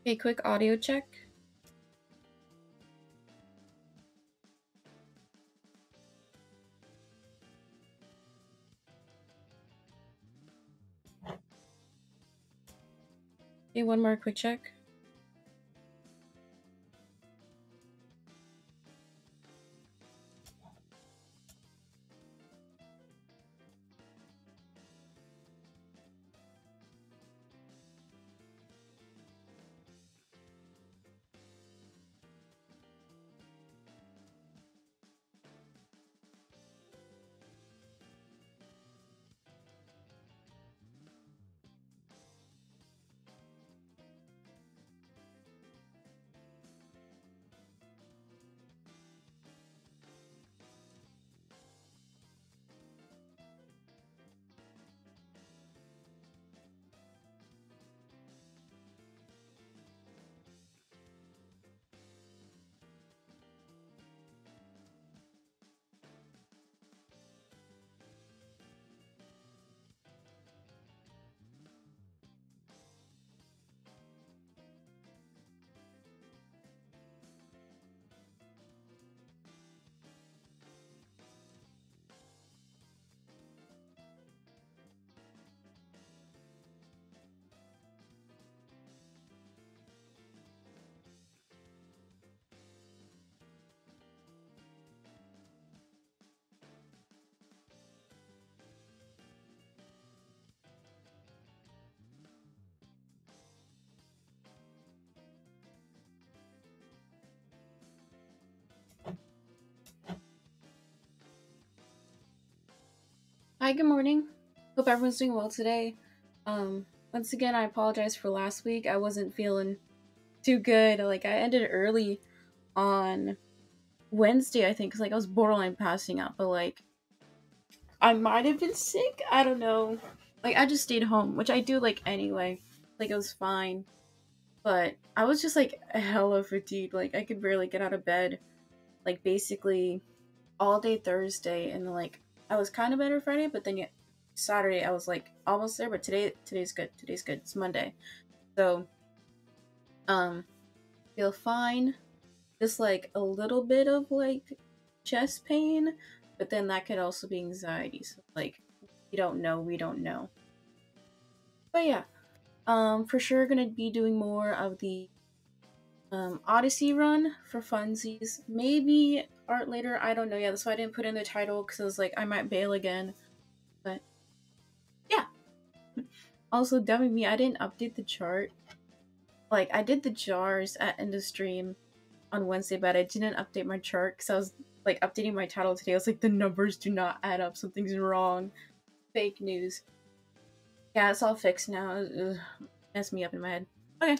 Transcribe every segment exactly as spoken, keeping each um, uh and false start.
Okay, quick audio check. Okay, one more quick check. Hi, good morning. Hope everyone's doing well today. Um, once again, I apologize for last week. I wasn't feeling too good. Like, I ended early on Wednesday, I think, because, like, I was borderline passing out, but, like, I might have been sick. I don't know. Like, I just stayed home, which I do, like, anyway. Like, it was fine. But I was just, like, hella fatigued. Like, I could barely get out of bed. Like, basically all day Thursday, and, like, I was kind of better Friday, but then yet Saturday I was, like, almost there, but today, today's good. Today's good. It's Monday. So, um, feel fine. Just, like, a little bit of, like, chest pain, but then that could also be anxiety. So, like, we don't know, we don't know. But yeah, um, for sure gonna be doing more of the um, Odyssey run for funsies. Maybe art later, I don't know yet. That's why I didn't put in the title, because I was like, I might bail again. But yeah. Also, dummy me, I didn't update the chart. Like, I did the jars at end of stream on Wednesday, but I didn't update my chart because I was like updating my title today. I was like, the numbers do not add up. Something's wrong. Fake news. Yeah, it's all fixed now. Ugh, messed me up in my head. Okay.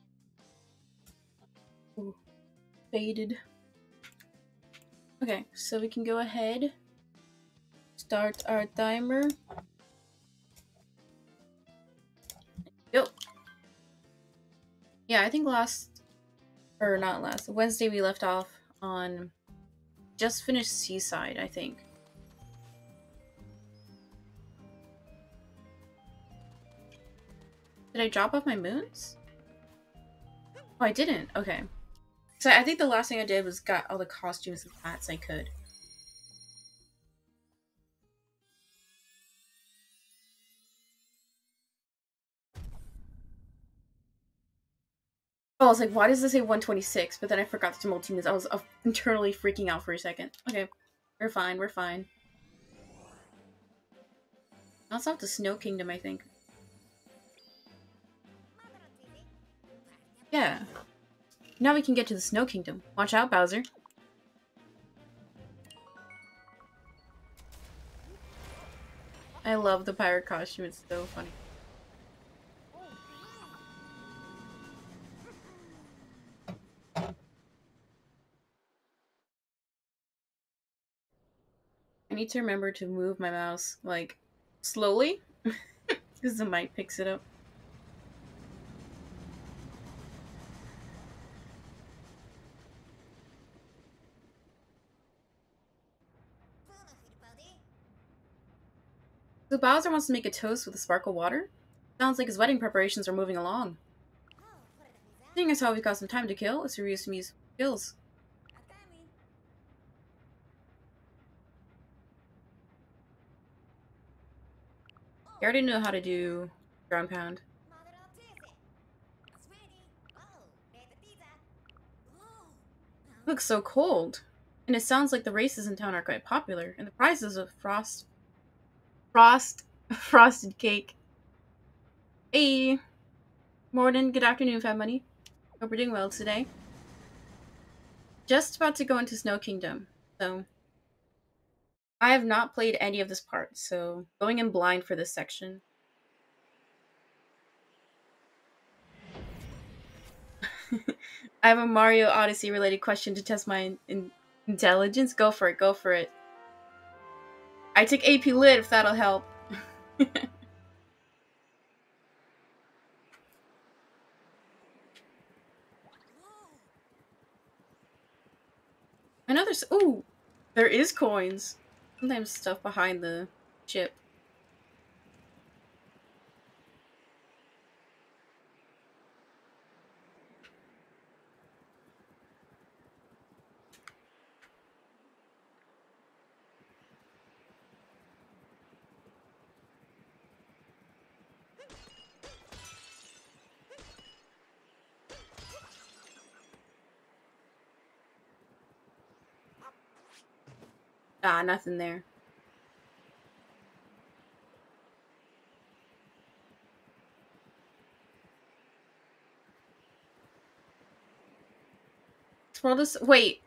Ooh, faded. Okay, so we can go ahead. Start our timer. Yep. Yeah, I think last, or not last, Wednesday we left off on just finished Seaside, I think. Did I drop off my moons? Oh, I didn't. Okay. So I think the last thing I did was got all the costumes and hats I could. Oh, I was like, why does this say one twenty-six? But then I forgot to multi-moons. I was uh, internally freaking out for a second. Okay. We're fine, we're fine. That's off the Snow Kingdom, I think. Yeah. Now we can get to the Snow Kingdom. Watch out, Bowser. I love the pirate costume. It's so funny. I need to remember to move my mouse, like, slowly. Because the mic picks it up. So Bowser wants to make a toast with a sparkle water? Sounds like his wedding preparations are moving along. Seeing as how we've got some time to kill, let's review some useful skills. You already know how to do ground pound. It looks so cold. And it sounds like the races in town are quite popular. And the prizes of frost... Frost... frosted cake. Hey! Morning, good afternoon, Fat Money. Hope we're doing well today. Just about to go into Snow Kingdom, so... I have not played any of this part, so going in blind for this section. I have a Mario Odyssey related question to test my in intelligence. Go for it, go for it. I took A P Lit if that'll help. I know there's- ooh! There is coins. Sometimes stuff behind the chip. Ah, nothing there. This world is- wait.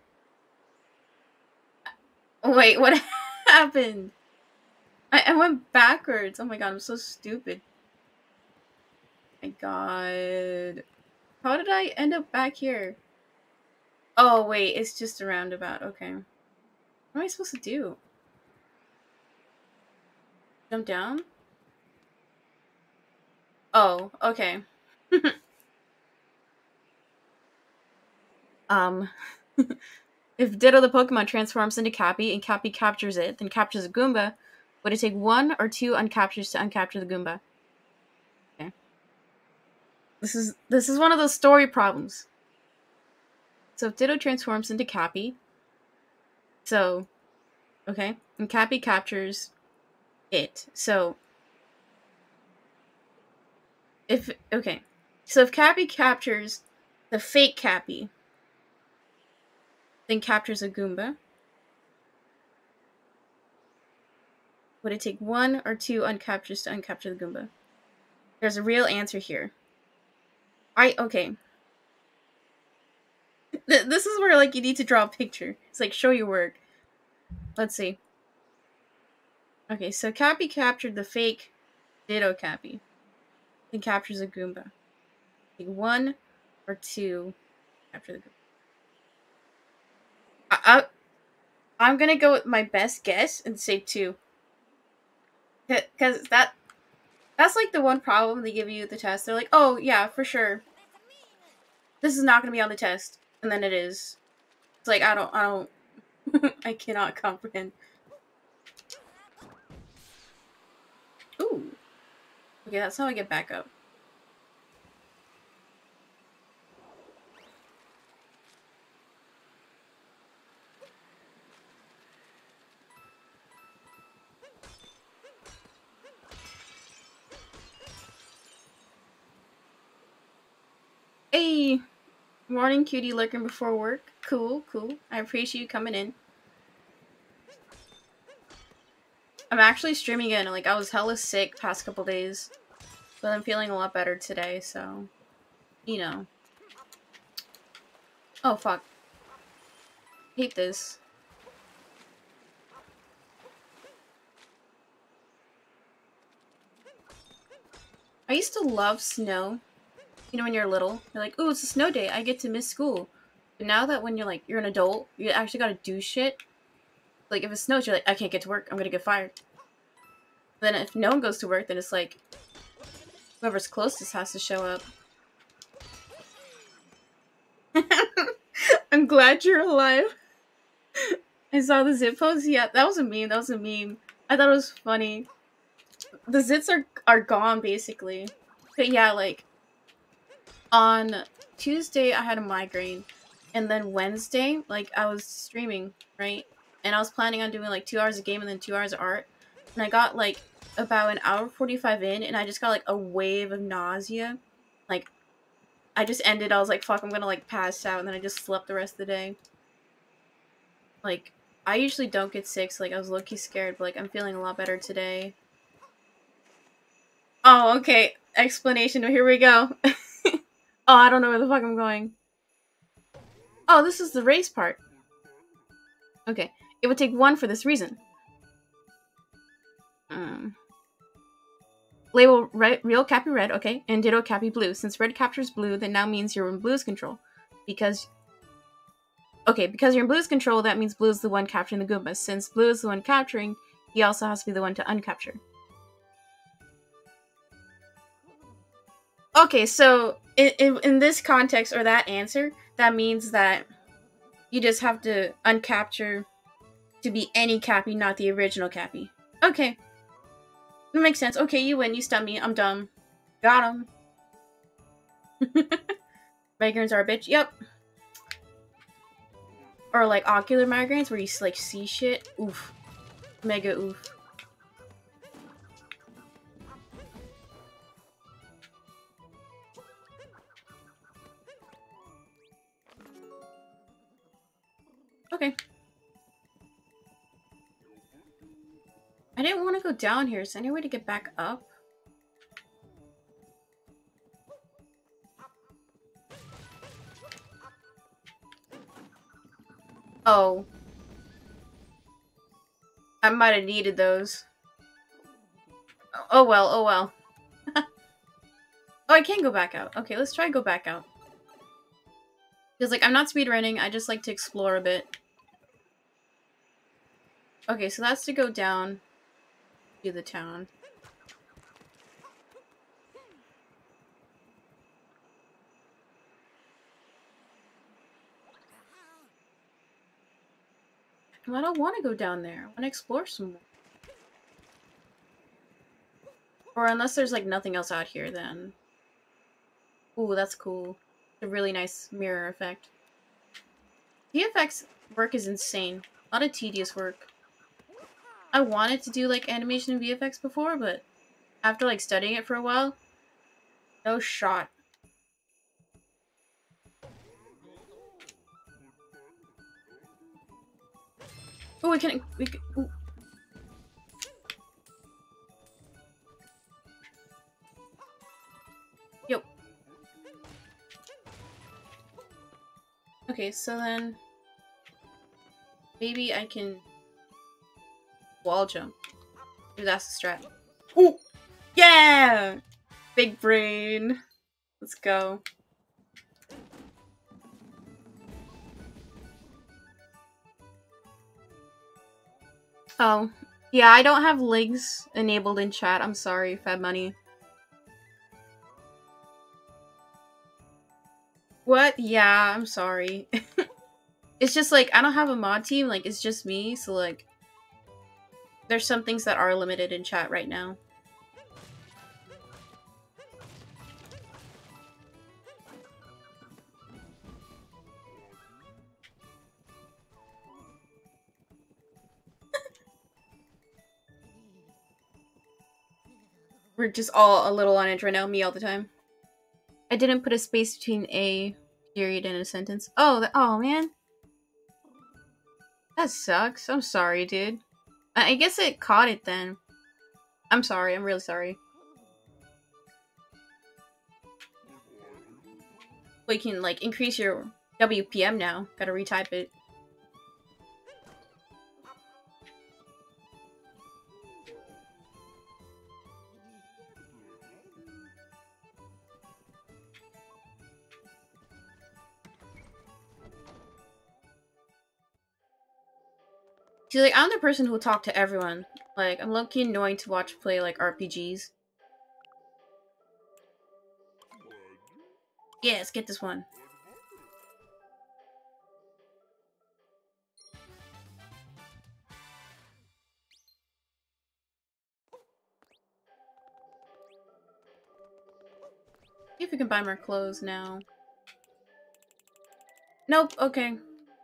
Wait, what happened? I, I went backwards. Oh my god, I'm so stupid. My god. How did I end up back here? Oh, wait, it's just a roundabout. Okay. What am I supposed to do? Jump down? Oh, okay. um... If Ditto the Pokemon transforms into Cappy and Cappy captures it, then captures a Goomba, would it take one or two uncaptures to uncapture the Goomba? Okay. This is this is one of those story problems. So if Ditto transforms into Cappy, so okay, and Cappy captures it. So if okay, so if Cappy captures the fake Cappy, then captures a Goomba, would it take one or two uncaptures to uncapture the Goomba? There's a real answer here. I okay. Th this is where like you need to draw a picture. It's like show your work. Let's see. Okay, so Cappy captured the fake Ditto Cappy. Then captures a Goomba. Like one or two capture the Goomba. I, I I'm gonna go with my best guess and say two. Cause that that's like the one problem they give you at the test. They're like, oh yeah, for sure. This is not gonna be on the test. And then it is. It's like I don't I don't I cannot comprehend. Ooh. Okay, that's how I get back up. Hey! Morning, cutie lurking before work. Cool, cool. I appreciate you coming in. I'm actually streaming again. Like, I was hella sick past couple days. But I'm feeling a lot better today, so... You know. Oh, fuck. Hate this. I used to love snow. You know, when you're little, you're like, ooh, it's a snow day. I get to miss school. But now that when you're like, you're an adult, you actually gotta do shit. Like, if it snows, you're like, I can't get to work. I'm gonna get fired. Then if no one goes to work, then it's like, whoever's closest has to show up. I'm glad you're alive. I saw the zit post. Yeah, that was a meme. That was a meme. I thought it was funny. The zits are are gone, basically. But yeah, like... On Tuesday, I had a migraine. And then Wednesday, like, I was streaming, right? And I was planning on doing, like, two hours of game and then two hours of art. And I got, like, about an hour forty-five in, and I just got, like, a wave of nausea. Like, I just ended, I was like, fuck, I'm gonna, like, pass out, and then I just slept the rest of the day. Like, I usually don't get sick, so, like, I was low-key scared, but, like, I'm feeling a lot better today. Oh, okay. Explanation. Here we go. Oh, I don't know where the fuck I'm going. Oh, this is the race part. Okay. It would take one for this reason. Um, label red, real Cappy red, okay, and ditto Cappy blue. Since red captures blue, that now means you're in blue's control. Because... Okay, because you're in blue's control, that means blue is the one capturing the Goombas. Since blue is the one capturing, he also has to be the one to uncapture. Okay, so in, in, in this context, or that answer, that means that you just have to uncapture to be any Cappy, not the original Cappy. Okay. That makes sense. Okay, you win. You stun me. I'm dumb. Got him. Migraines are a bitch. Yep. Or like ocular migraines where you like see shit. Oof. Mega oof. Okay. I didn't want to go down here. Is there any way to get back up? Oh. I might have needed those. Oh well, oh well. Oh, I can go back out. Okay, let's try go back out. Because, like, I'm not speedrunning. I just like to explore a bit. Okay, so that's to go down to the town. I don't want to go down there. I want to explore some more. Or unless there's, like, nothing else out here, then. Ooh, that's cool. A really nice mirror effect. V F X work is insane. A lot of tedious work. I wanted to do, like, animation and V F X before, but after, like, studying it for a while, no shot. Oh, we can... We can ooh. Yo. Okay, so then... Maybe I can... wall jump. Maybe that's the strat. Ooh! Yeah! Big brain. Let's go. Oh. Yeah, I don't have legs enabled in chat. I'm sorry, Fab Money. What? Yeah, I'm sorry. It's just like, I don't have a mod team, like, it's just me, so like, there's some things that are limited in chat right now. We're just all a little on edge right now, me all the time. I didn't put a space between a period and a sentence. Oh, that, oh man. That sucks. I'm sorry, dude. I, I guess it caught it then. I'm sorry, I'm really sorry. We can, like, increase your W P M now. Gotta retype it. See, like, I'm the person who will talk to everyone. Like, I'm low-key annoying to watch play, like, R P Gs. Yeah, let's get this one. See if we can buy more clothes now. Nope, okay.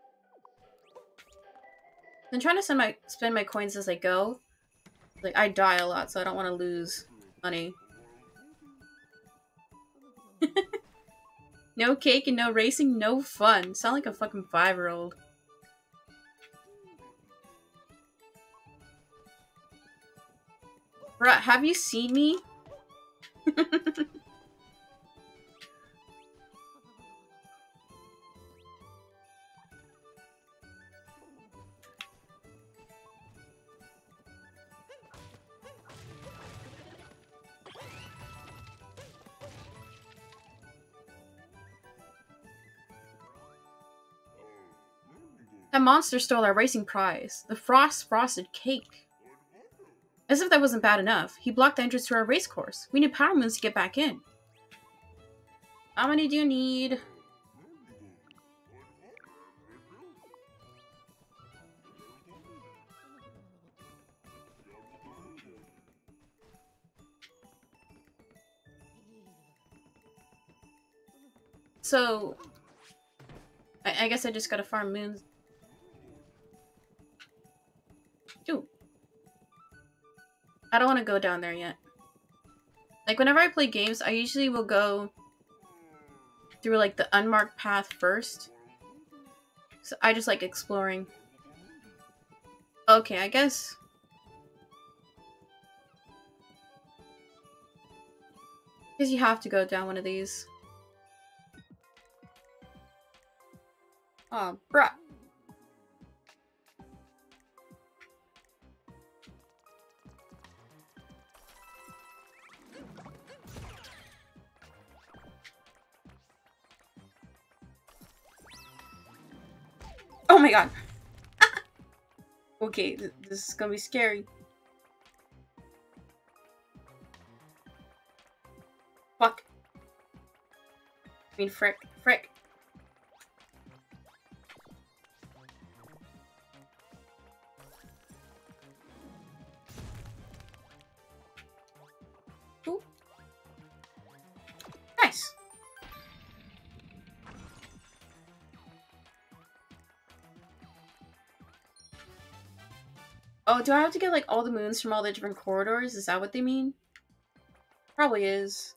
I'm trying to send my spend my coins as I go. Like, I die a lot, so I don't want to lose money. No cake and no racing, no fun. Sound like a fucking five-year-old. Bruh, have you seen me? That monster stole our racing prize. The Frost Frosted Cake. As if that wasn't bad enough, he blocked the entrance to our race course. We need power moons to get back in. How many do you need? So, I, I guess I just gotta farm moons. Ooh. I don't want to go down there yet. Like, whenever I play games, I usually will go through, like, the unmarked path first. So I just like exploring. Okay, I guess... Because you have to go down one of these. Oh, bruh. Oh my god. Okay, th this is gonna be scary. Fuck. I mean, frick. Frick. Ooh. Nice. Oh, do I have to get, like, all the moons from all the different corridors? Is that what they mean? Probably is.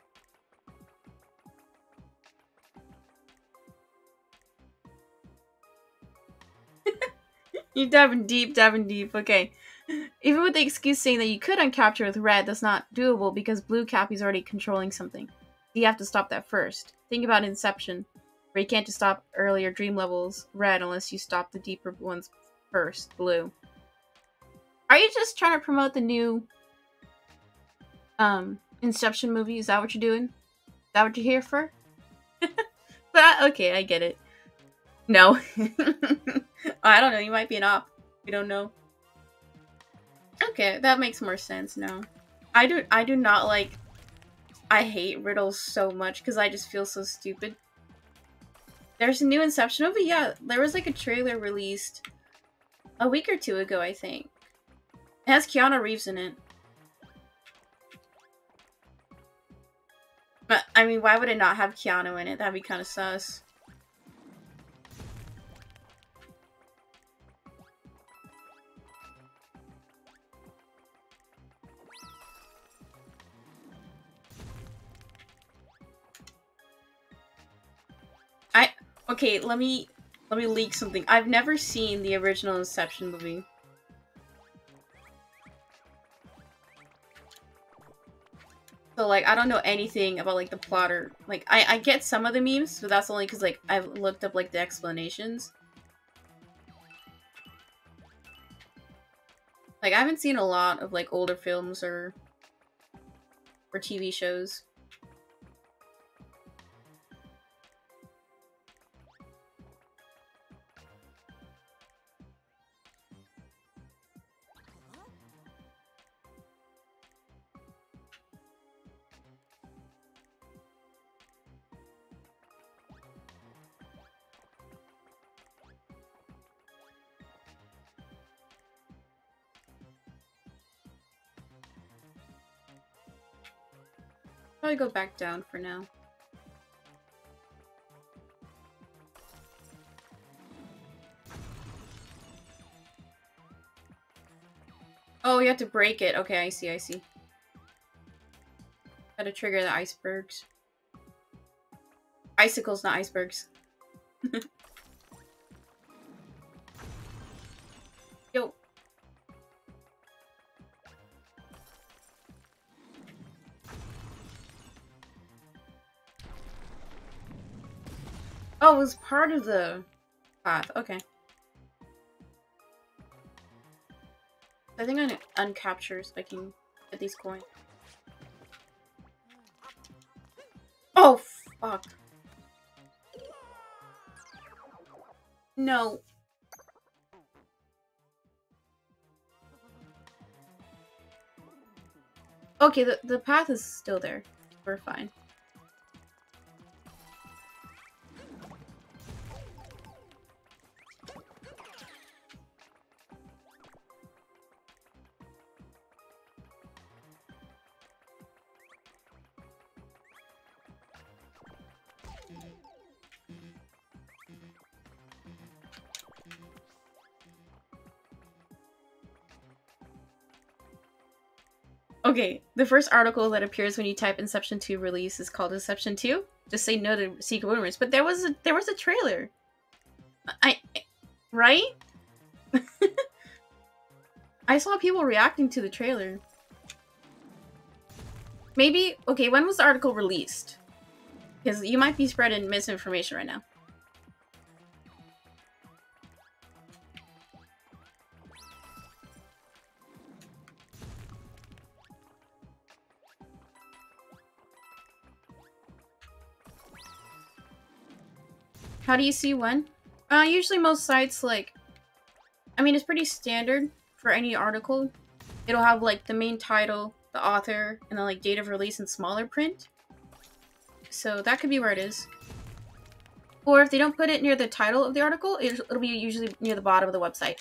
You're diving deep, diving deep. Okay. Even with the excuse saying that you could uncapture with red, that's not doable because blue Cappy's already controlling something. You have to stop that first. Think about Inception, where you can't just stop earlier dream levels, red, unless you stop the deeper ones first, blue. Are you just trying to promote the new um, Inception movie? Is that what you're doing? Is that what you're here for? But, okay, I get it. No. I don't know, you might be an op. We don't know. Okay, that makes more sense now. I do I do not like... I hate riddles so much because I just feel so stupid. There's a new Inception movie? Yeah, there was like a trailer released a week or two ago, I think. It has Keanu Reeves in it. But, I mean, why would it not have Keanu in it? That'd be kind of sus. I... Okay, let me... Let me leak something. I've never seen the original Inception movie. So, like, I don't know anything about, like, the plot or... Like, I, I get some of the memes, but that's only because, like, I've looked up, like, the explanations. Like, I haven't seen a lot of, like, older films or... or T V shows. Probably go back down for now. you have to break it. Okay, I see, I see. Gotta trigger the icebergs. Icicles, not icebergs. Yo. Oh, it was part of the path. Okay. I think I uncapture so I can get these coins. Oh, fuck. No. Okay, the, the path is still there. We're fine. Okay, the first article that appears when you type Inception two release is called Inception two. Just say no to secret rumors. But there was a there was a trailer. I right? I saw people reacting to the trailer. Maybe okay, when was the article released? Because you might be spreading misinformation right now. How do you see when? Uh, usually most sites, like, I mean, it's pretty standard for any article. It'll have, like, the main title, the author, and then, like, date of release in smaller print. So that could be where it is. Or if they don't put it near the title of the article, it'll be usually near the bottom of the website.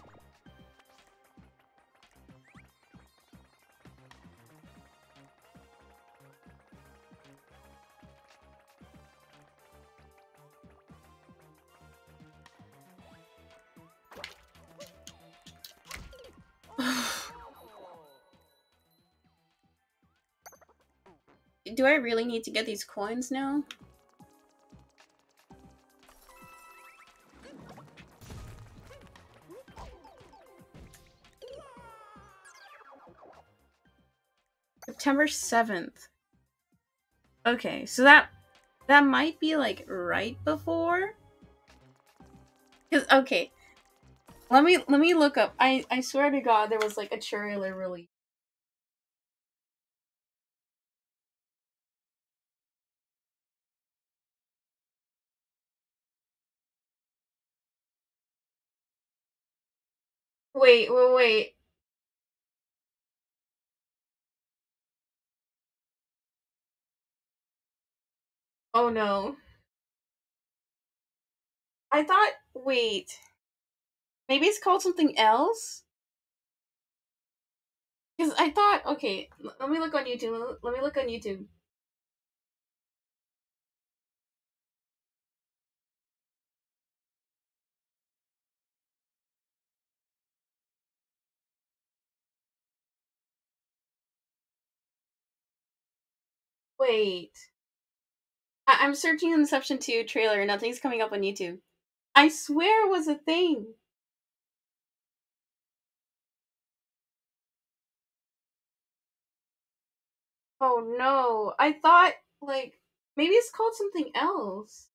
Do I really need to get these coins now? September seventh. Okay, so that that might be like right before. Cause okay, let me let me look up. I I swear to God, there was like a trailer release. Wait, wait, wait. Oh no. I thought. Wait. Maybe it's called something else. Because I thought. Okay, l- let me look on YouTube. Let me look on YouTube. Wait. I- I'm searching Inception two trailer and nothing's coming up on YouTube. I swear it was a thing. Oh no. I thought, like, maybe it's called something else.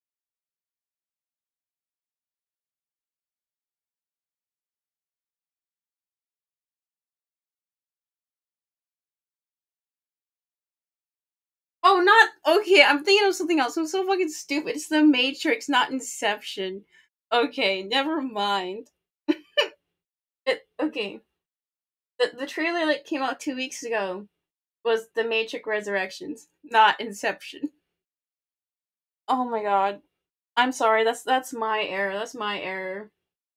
Oh, not. Okay, I'm thinking of something else. I'm so fucking stupid. It's The Matrix, not Inception. Okay, never mind. It, okay. The, the trailer that came out two weeks ago was The Matrix Resurrections, not Inception. Oh my god. I'm sorry, that's that's my error. That's my error.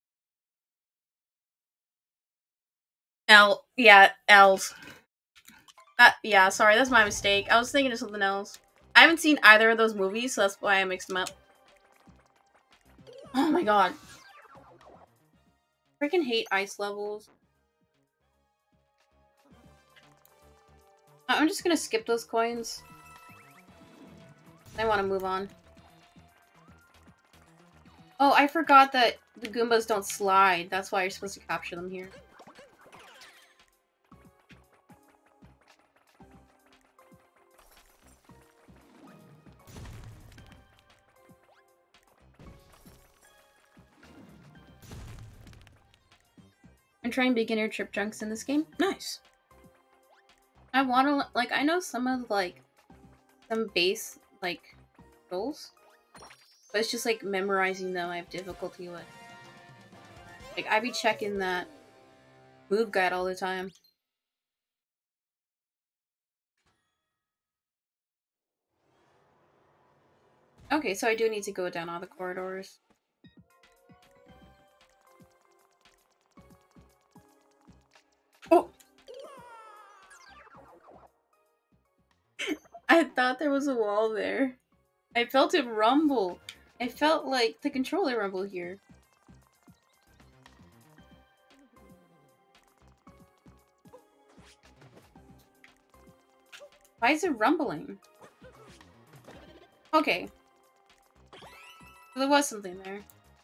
L. Yeah, L's. Uh, yeah, sorry, that's my mistake. I was thinking of something else. I haven't seen either of those movies, so that's why I mixed them up. Oh my god. Freaking hate ice levels. I'm just gonna skip those coins. I want to move on. Oh, I forgot that the Goombas don't slide. That's why you're supposed to capture them here. I'm trying beginner trip chunks in this game. Nice. I want to, like, I know some of, like, some base, like, goals. But it's just, like, memorizing them I have difficulty with. Like, I be checking that move guide all the time. Okay, so I do need to go down all the corridors. Oh! I thought there was a wall there. I felt it rumble. I felt like the controller rumble here. Why is it rumbling? Okay. So there was something there.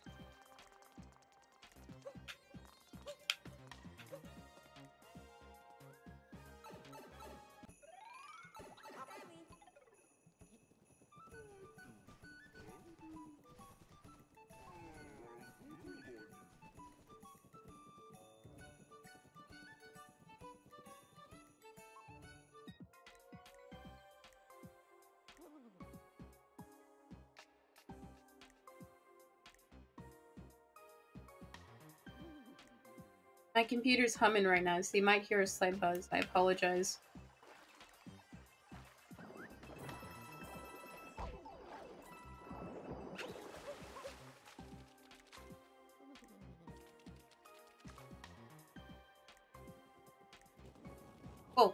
My computer's humming right now, so you might hear a slight buzz. I apologize. Oh.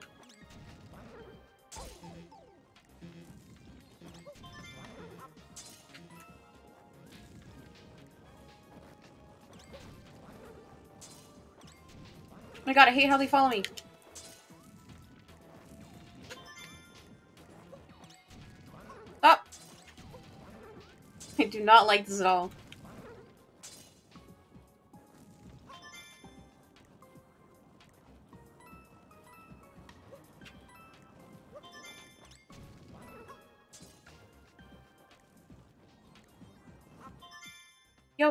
Oh my god, I hate how they follow me. Stop! I do not like this at all. Yo!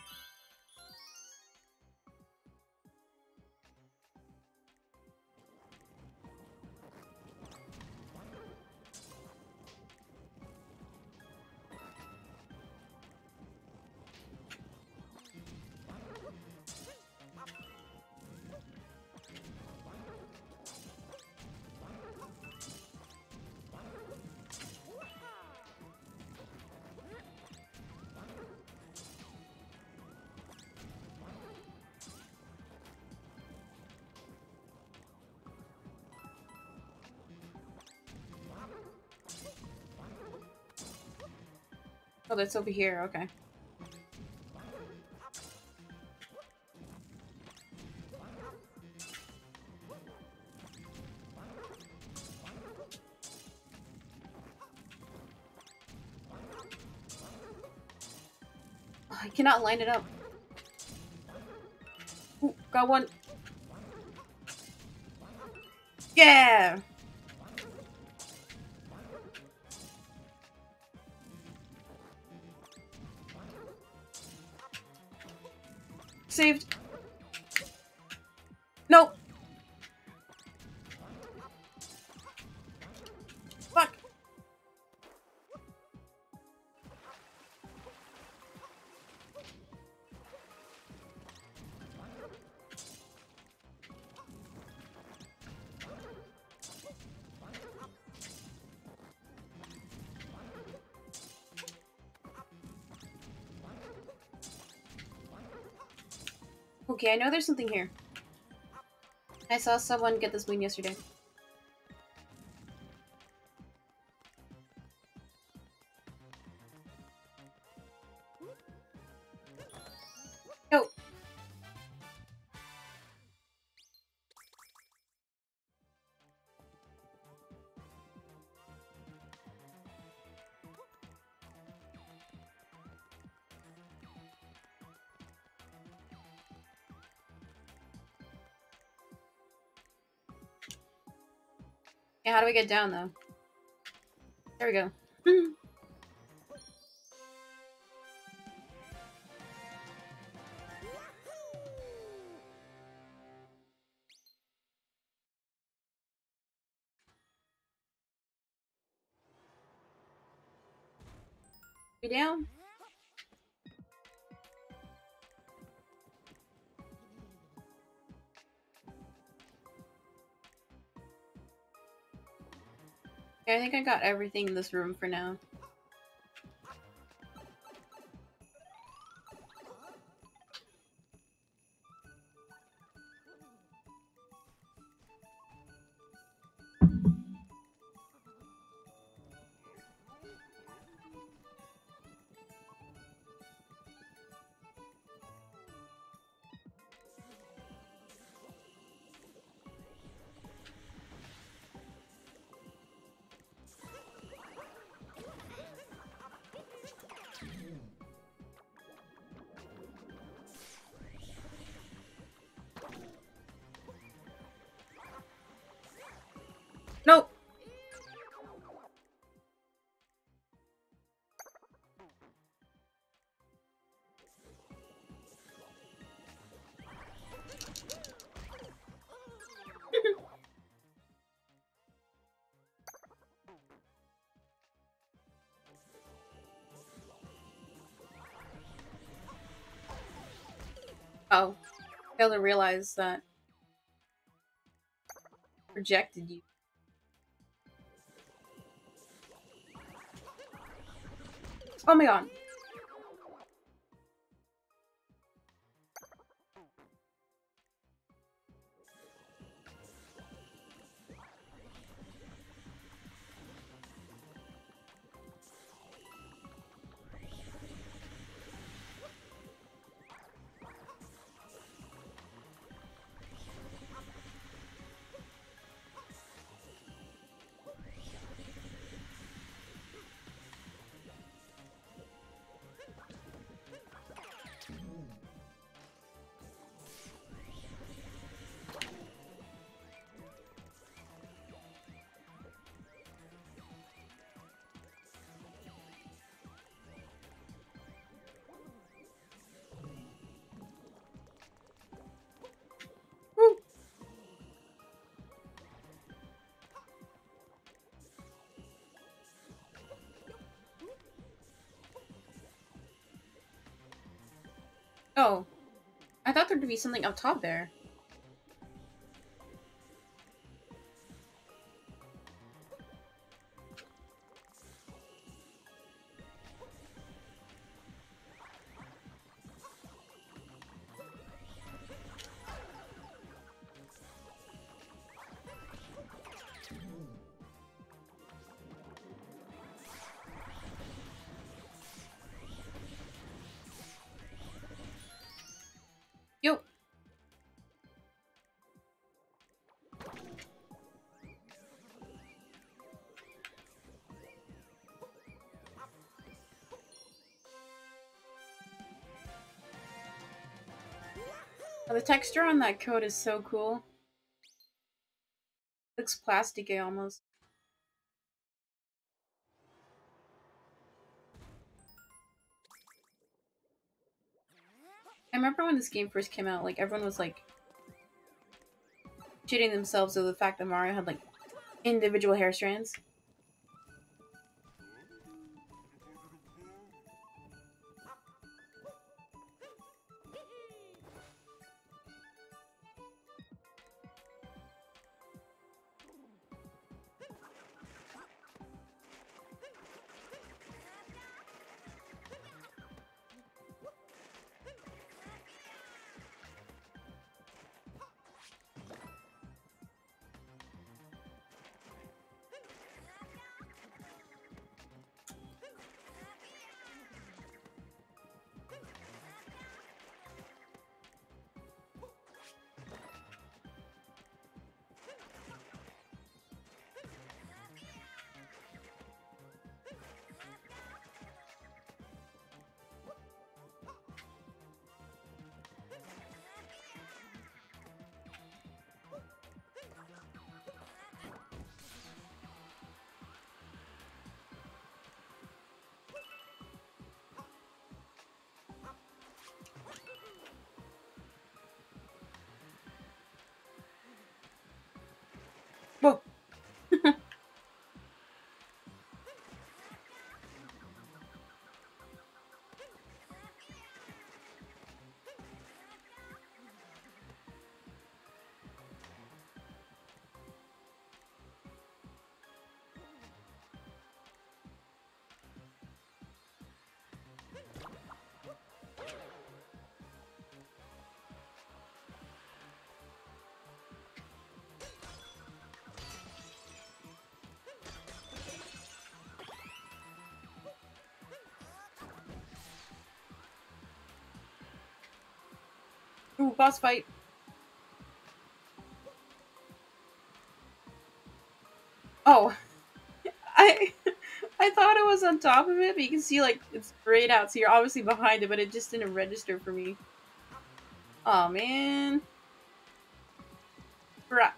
Oh, that's over here, okay. Oh, I cannot line it up. Ooh, got one. Yeah! Saved. Nope. Fuck. Okay, I know there's something here. I saw someone get this moon yesterday. Yo! Yeah, how do we get down though? There we go. We down? Yeah, I think I got everything in this room for now. Nope. Oh, failed to realize that rejected you. Oh my god. Woo. Oh, I thought there'd be something up top there. Yo. Oh, the texture on that coat is so cool. Looks plasticky almost. I remember when this game first came out, like everyone was like shitting themselves over the fact that Mario had like individual hair strands. Ooh, boss fight. Oh, I I thought it was on top of it, but you can see like it's grayed out, so you're obviously behind it, but it just didn't register for me. Oh man. Bruh.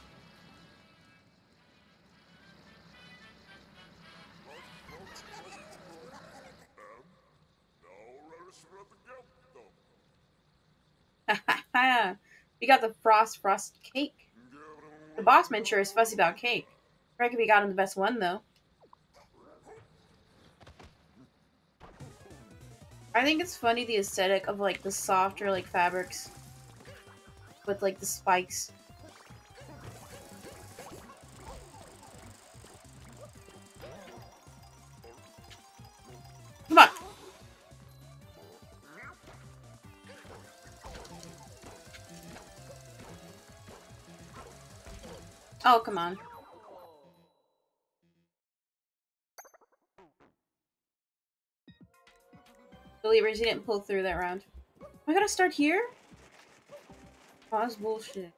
We got the frost frost cake. The bossman sure is fussy about cake. I reckon we got him the best one though. I think it's funny the aesthetic of like the softer like fabrics with like the spikes. Come on. Oh, come on. Believers, you didn't pull through that round. I gotta start here? Oh, that's bullshit.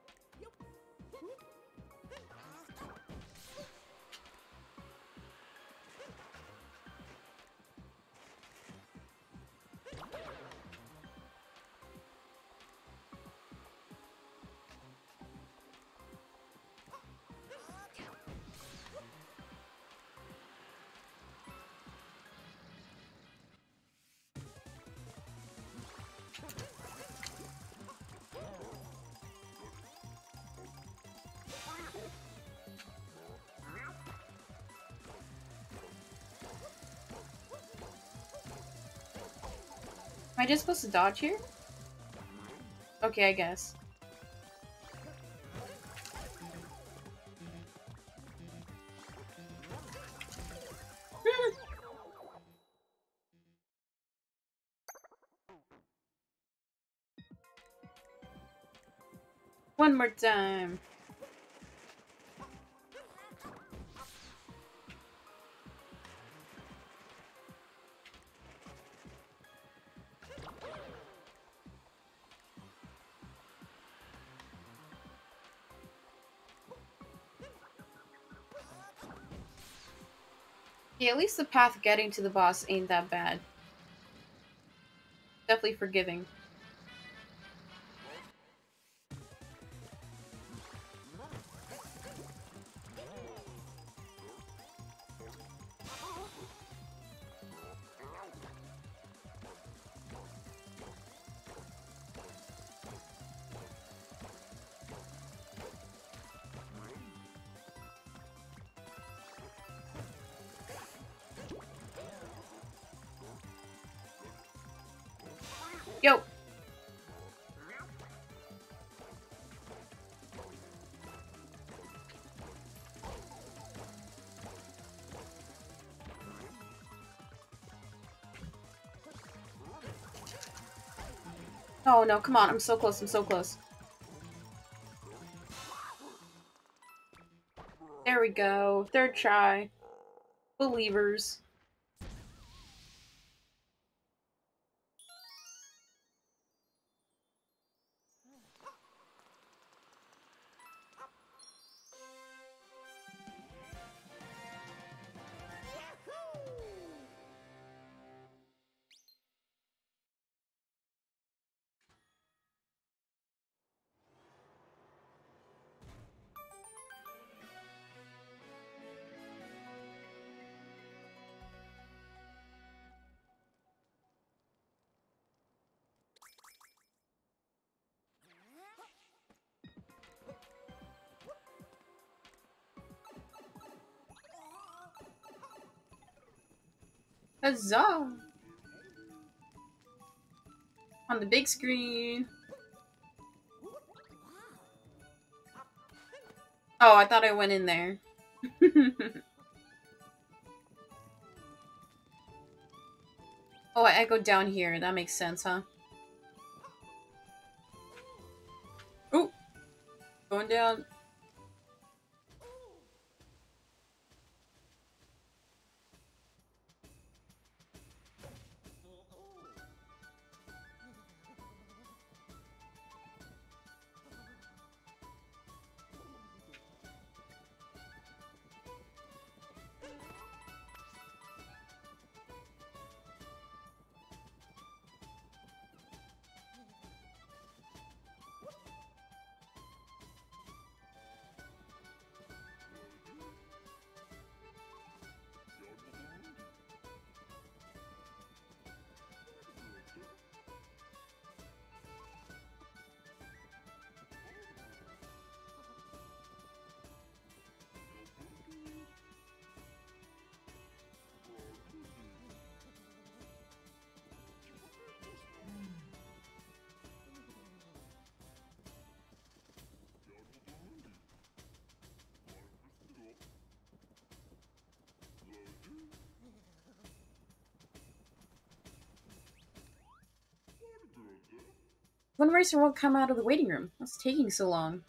Am I just supposed to dodge here? Okay, I guess. One more time. Yeah, at least the path getting to the boss ain't that bad. Definitely forgiving. Yo! Oh no, come on, I'm so close, I'm so close. There we go. Third try. Believers. Huzzah! On the big screen. Oh, I thought I went in there. Oh, I go down here. That makes sense, huh? Ooh! Going down. One racer won't come out of the waiting room. What's taking so long?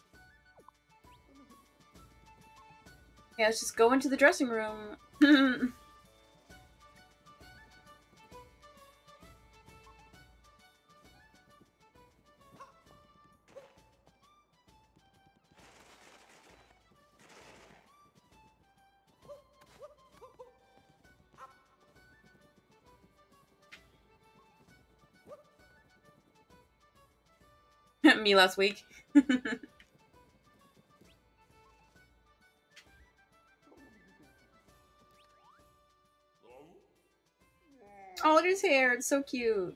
Yeah, let's just go into the dressing room. Me last week. Oh, look at his hair. It's so cute.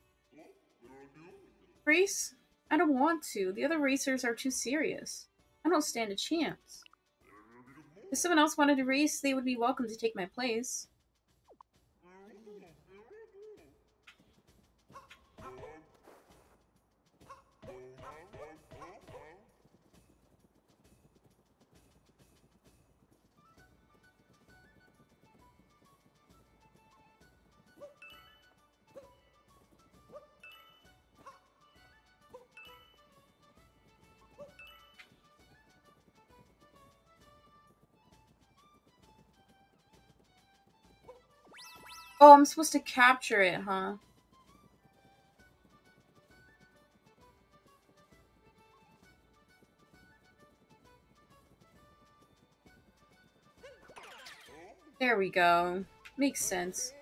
Race? I don't want to. The other racers are too serious. I don't stand a chance. If someone else wanted to race, they would be welcome to take my place. Oh, I'm supposed to capture it, huh? There we go. Makes sense.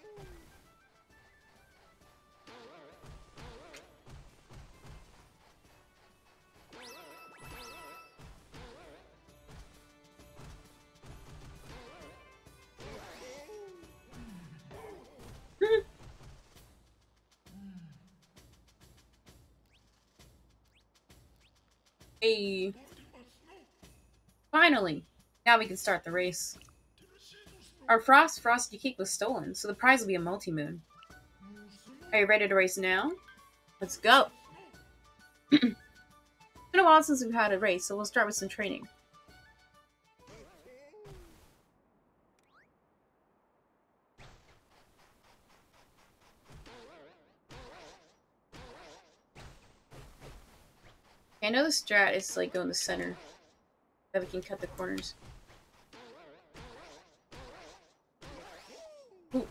Hey. Finally! Now we can start the race. Our Frost Frosty cake was stolen, so the prize will be a multi-moon. Are you ready to race now? Let's go! It's been a while since we've had a race, so we'll start with some training. I know the strat is like go in the center. That we can cut the corners. Ooh.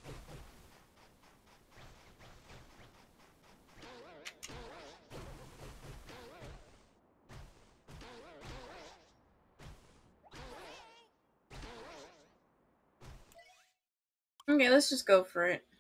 Okay, let's just go for it.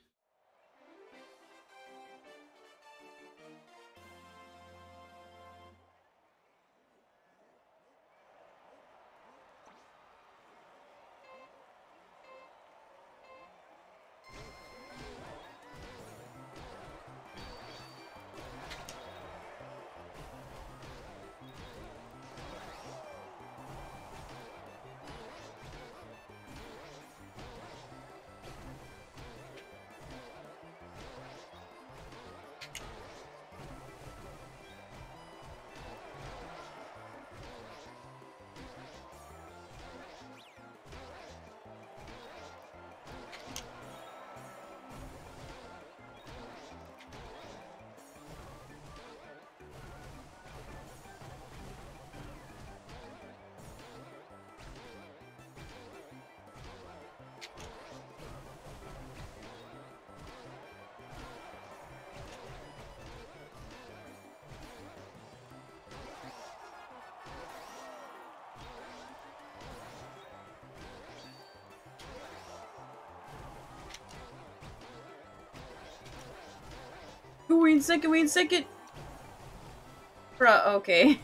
Wait a second, wait a second. Bruh, okay.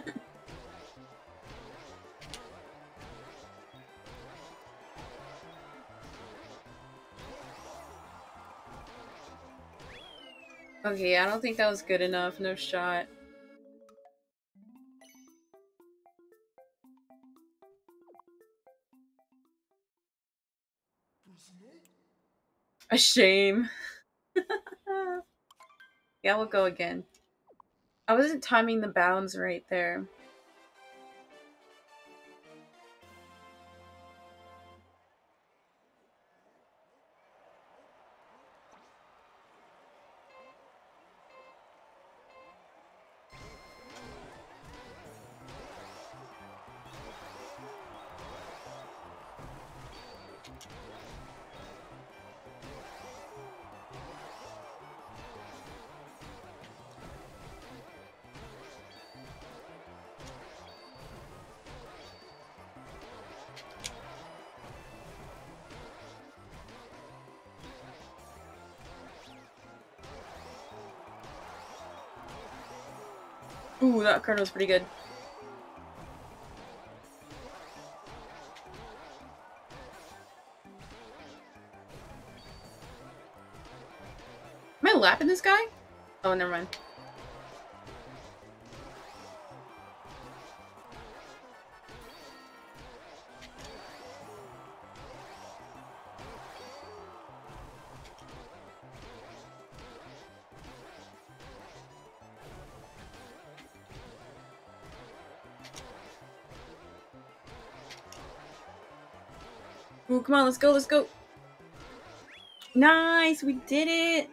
Okay, I don't think that was good enough. No shot. A shame. Yeah, we'll go again. I wasn't timing the bounds right there. Ooh, that card was pretty good. Am I lapping this guy? Oh, never mind. Ooh, come on, let's go, let's go. Nice, we did it.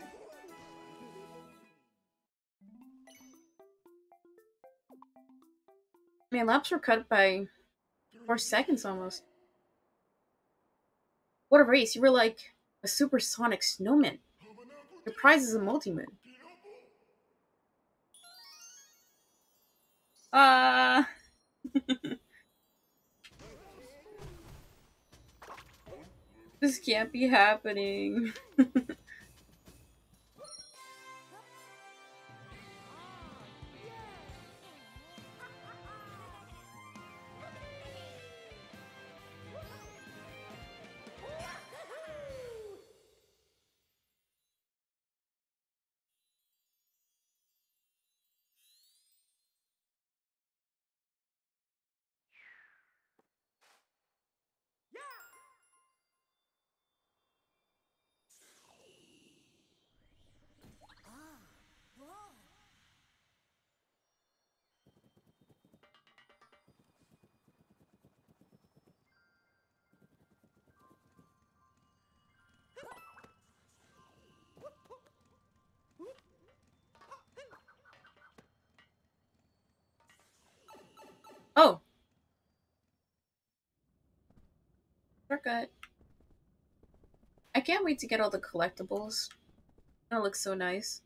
Man, laps were cut by four seconds almost. What a race. You were like a supersonic snowman. Your prize is a multi-moon. Ah. Uh... This can't be happening. Oh. Shortcut. I can't wait to get all the collectibles. That looks so nice.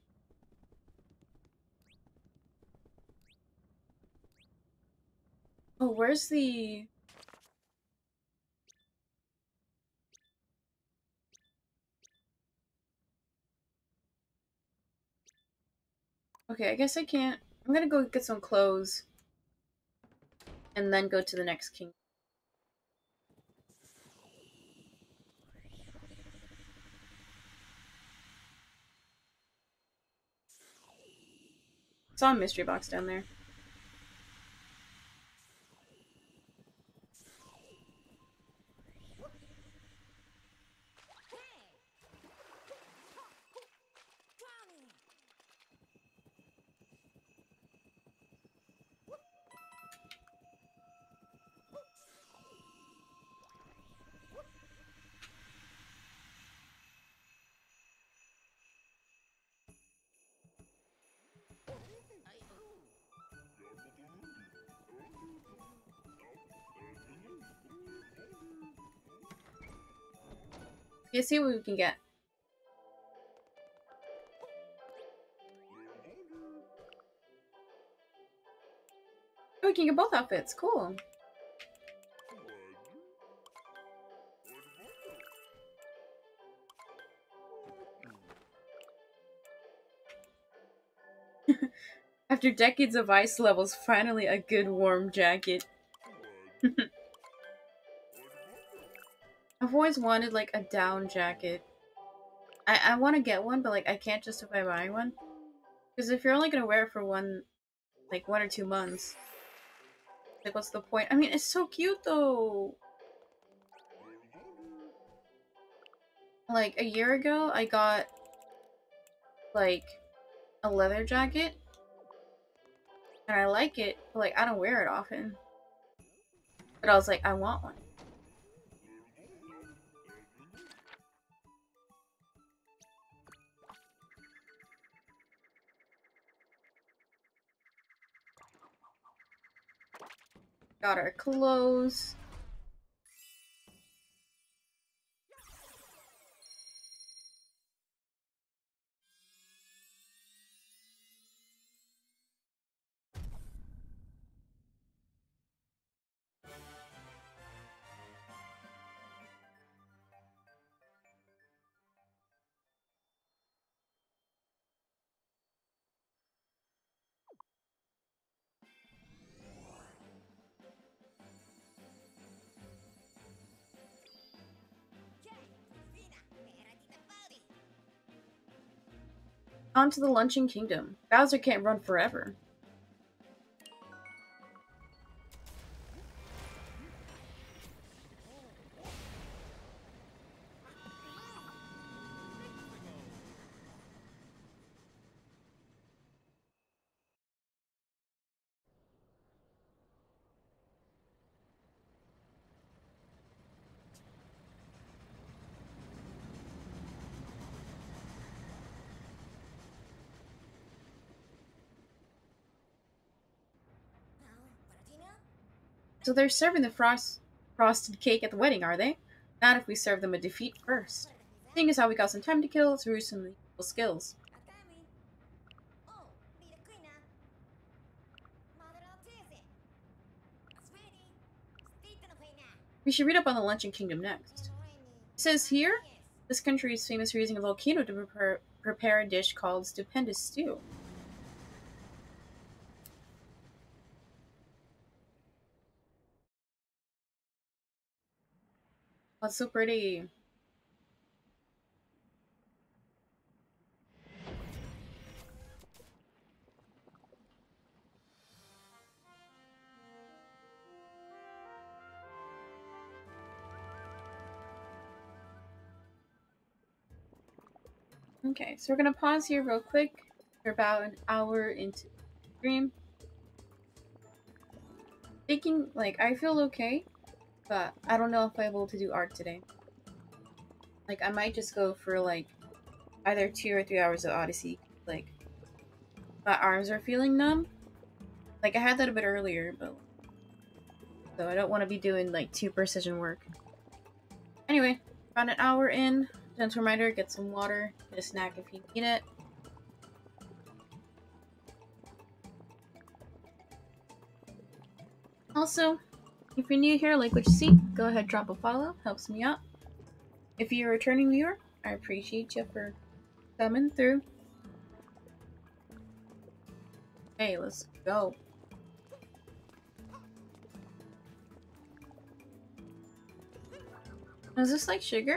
Oh, where's the... Okay, I guess I can't... I'm gonna go get some clothes. And then go to the next king. Saw a mystery box down there. Let's see what we can get. Oh, we can get both outfits. Cool. After decades of ice levels, finally a good warm jacket. I've always wanted like a down jacket. I, I want to get one, but like I can't justify buying one. Because if you're only gonna wear it for one, like one or two months, like what's the point? I mean, it's so cute though. Like a year ago, I got like a leather jacket, and I like it, but like I don't wear it often. But I was like, I want one. Got our clothes. On to the Luncheon Kingdom. Bowser can't run forever. So they're serving the frost frosted cake at the wedding, are they? Not if we serve them a defeat first. Seeing as how we got some time to kill through some useful skills. We should read up on the Luncheon Kingdom next. It says here, this country is famous for using a volcano to prepare, prepare a dish called stupendous stew. That's so pretty. Okay, so we're gonna pause here real quick. We're about an hour into the stream. Thinking, like, I feel okay, but I don't know if I'm able to do art today. Like, I might just go for, like, either two or three hours of Odyssey. Like, my arms are feeling numb. Like, I had that a bit earlier, but... So I don't want to be doing, like, two precision work. Anyway, about an hour in. Gentle reminder, get some water, get a snack if you need it. Also, if you're new here, like what you see, go ahead, drop a follow, helps me out. If you're a returning viewer, I appreciate you for coming through. Hey, let's go. Is this like sugar?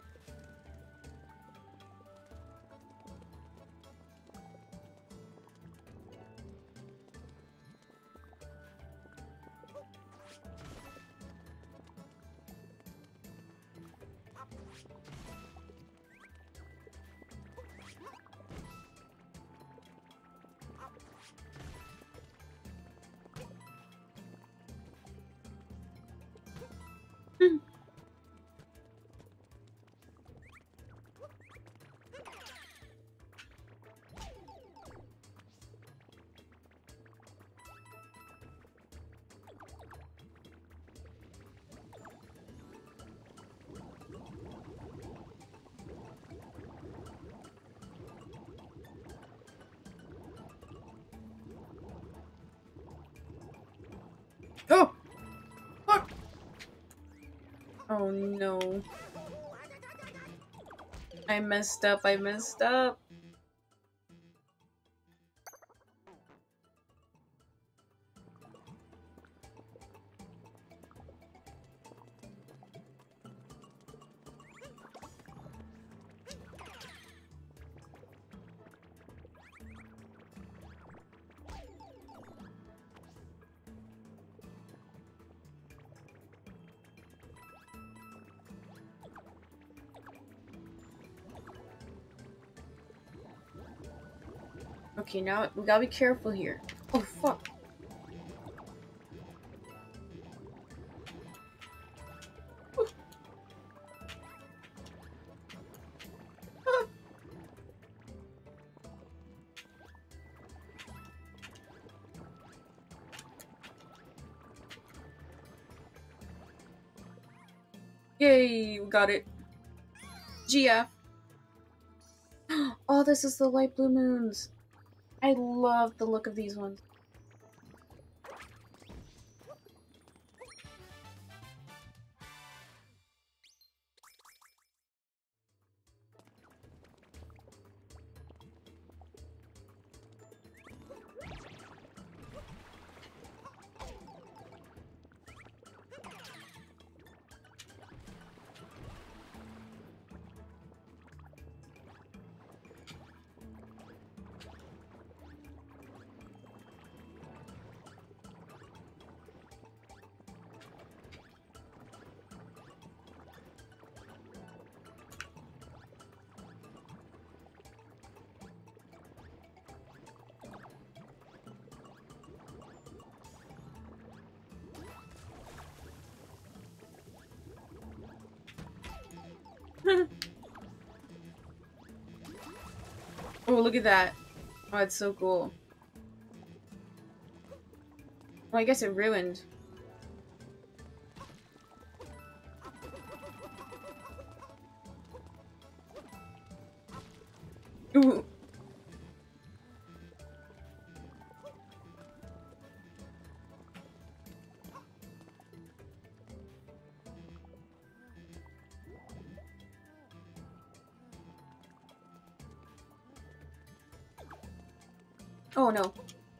Oh! Fuck! Oh no. I messed up, I messed up. Okay, now we gotta be careful here. Oh, fuck. Ah. Yay, we got it. G F. Oh, this is the light blue moons. I love the look of these ones. Oh, look at that. Oh, it's so cool. Well, I guess it ruined. Ooh. Oh no.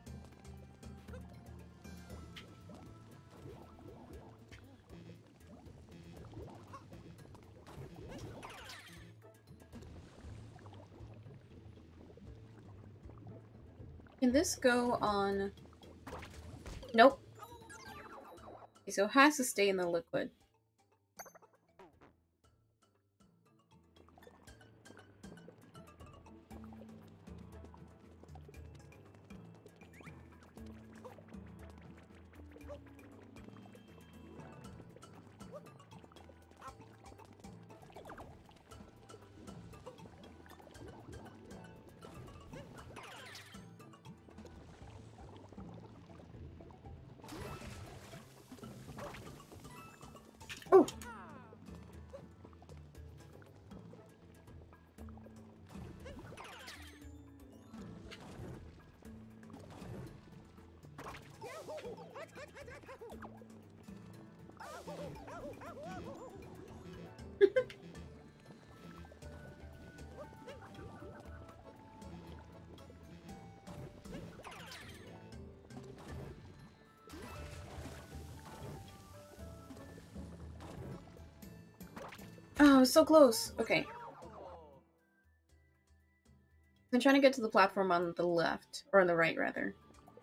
Can this go on? Nope. Okay, so it has to stay in the liquid. Oh! Oh, so close. Okay. I'm trying to get to the platform on the left, or on the right, rather.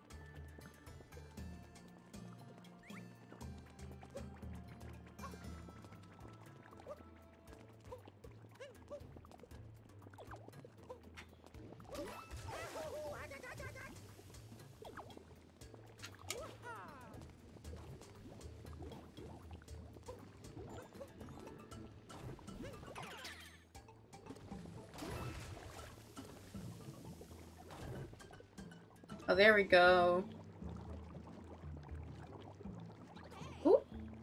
Oh, there we go. Ooh.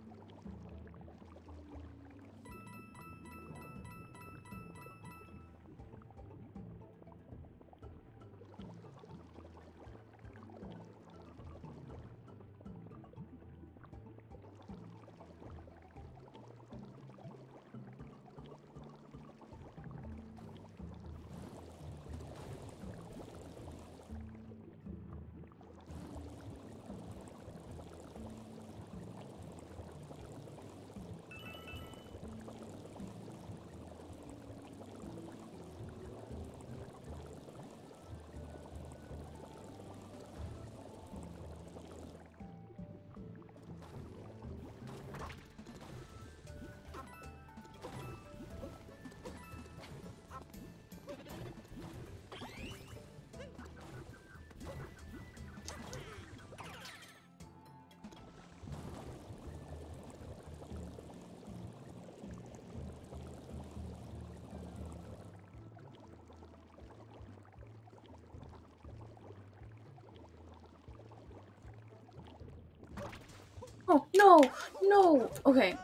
Oh, no! No! Okay.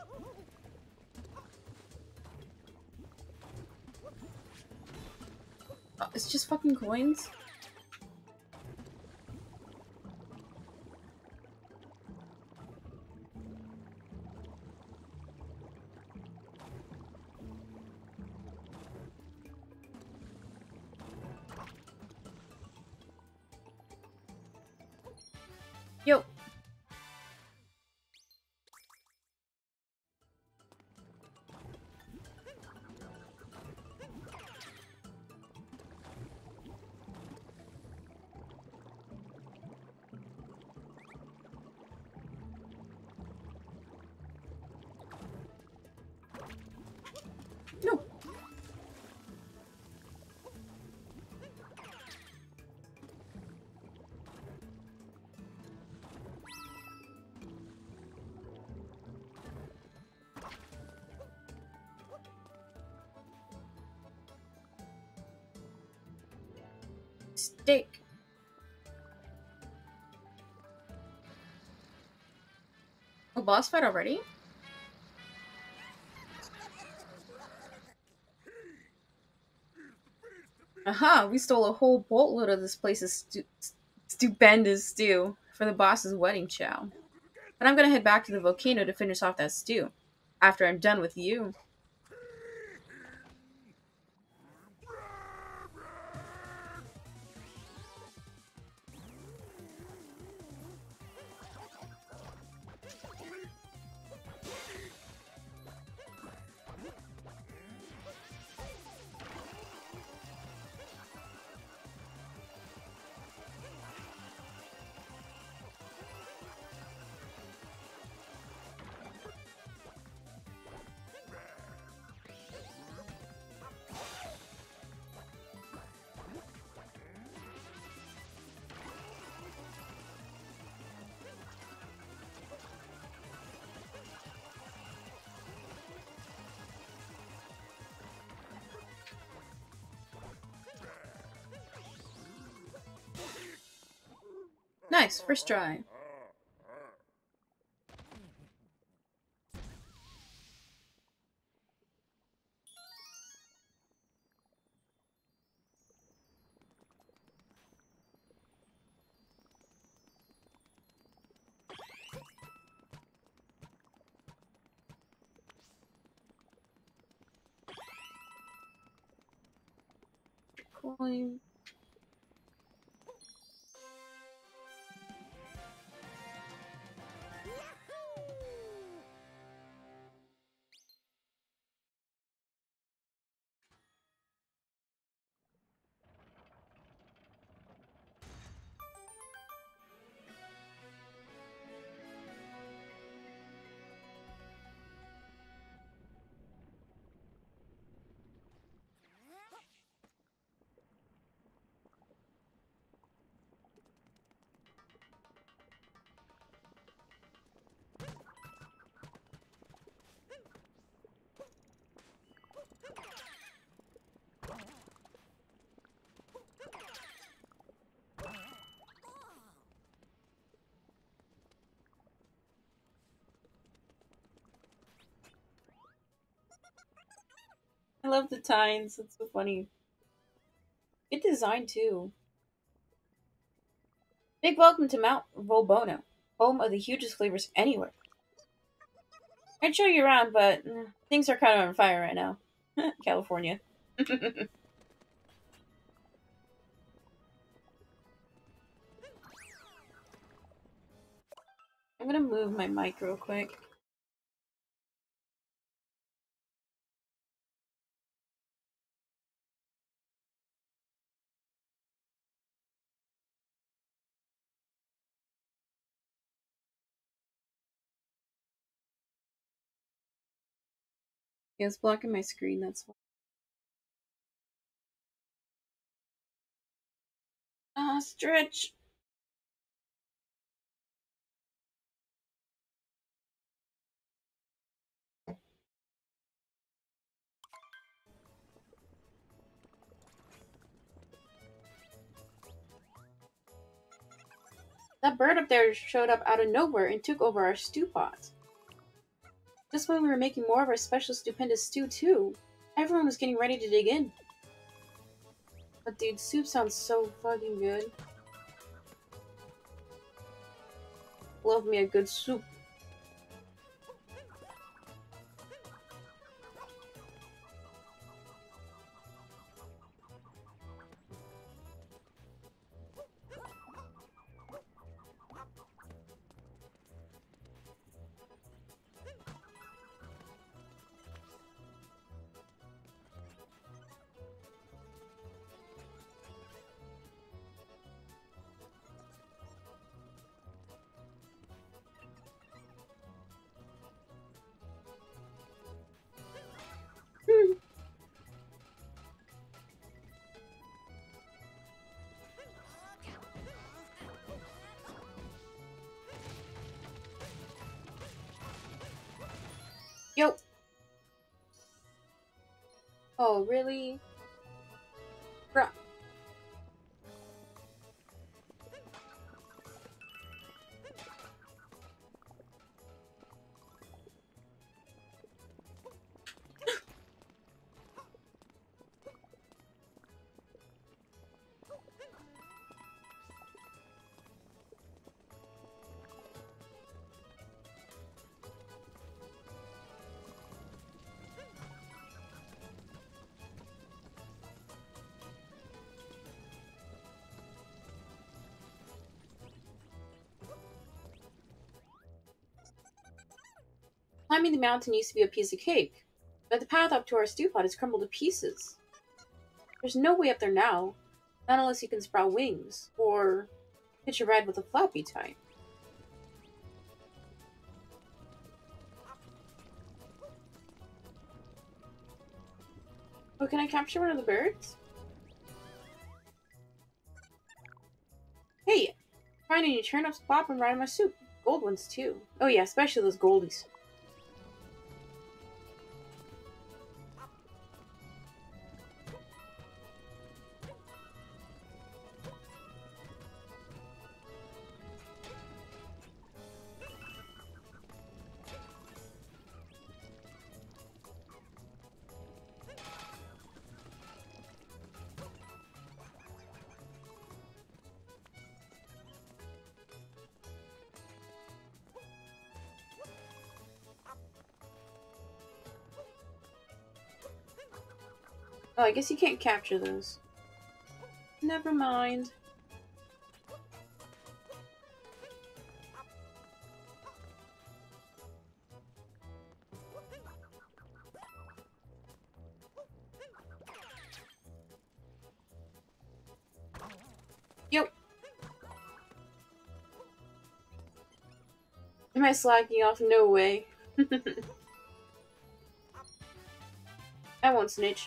Uh, it's just fucking coins? Yo! No! steak. A boss fight already? Aha, we stole a whole boatload of this place's stu stupendous stew for the boss's wedding chow. But I'm gonna head back to the volcano to finish off that stew. After I'm done with you. Nice, first try. Coin. I love the tines. It's so funny. Good design too. Big welcome to Mount Volbono, home of the hugest flavors anywhere. I'd show you around, but mm, things are kind of on fire right now. California. I'm gonna move my mic real quick. Yeah, it's blocking my screen, that's why. Ah, stretch! That bird up there showed up out of nowhere and took over our stew pot. Just when we were making more of our special stupendous stew too. Everyone was getting ready to dig in. But dude, soup sounds so fucking good. Love me a good soup. Yo! Oh, really? Bruh. Climbing the mountain used to be a piece of cake, but the path up to our stew pot has crumbled to pieces. There's no way up there now, not unless you can sprout wings, or hitch a ride with a flappy type. Oh, can I capture one of the birds? Hey, find any turnips, pop, and right in my soup. Gold ones, too. Oh yeah, especially those goldies. Oh, I guess you can't capture those. Never mind. Yep. Am I slacking off? No way. I won't snitch.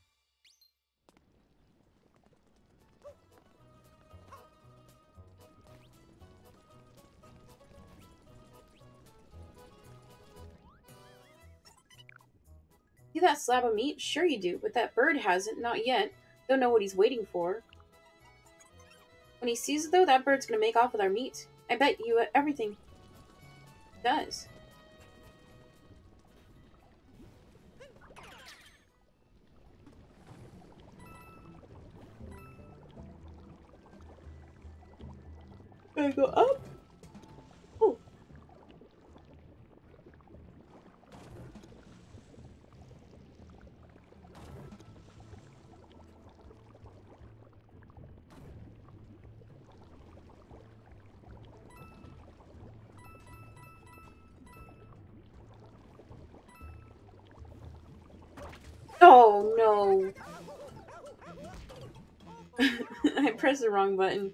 See that slab of meat? Sure you do, but that bird hasn't. Not yet. Don't know what he's waiting for. When he sees it, though, that bird's gonna make off with our meat. I bet you everything does. Gonna go up? Oh. Oh no. I pressed the wrong button.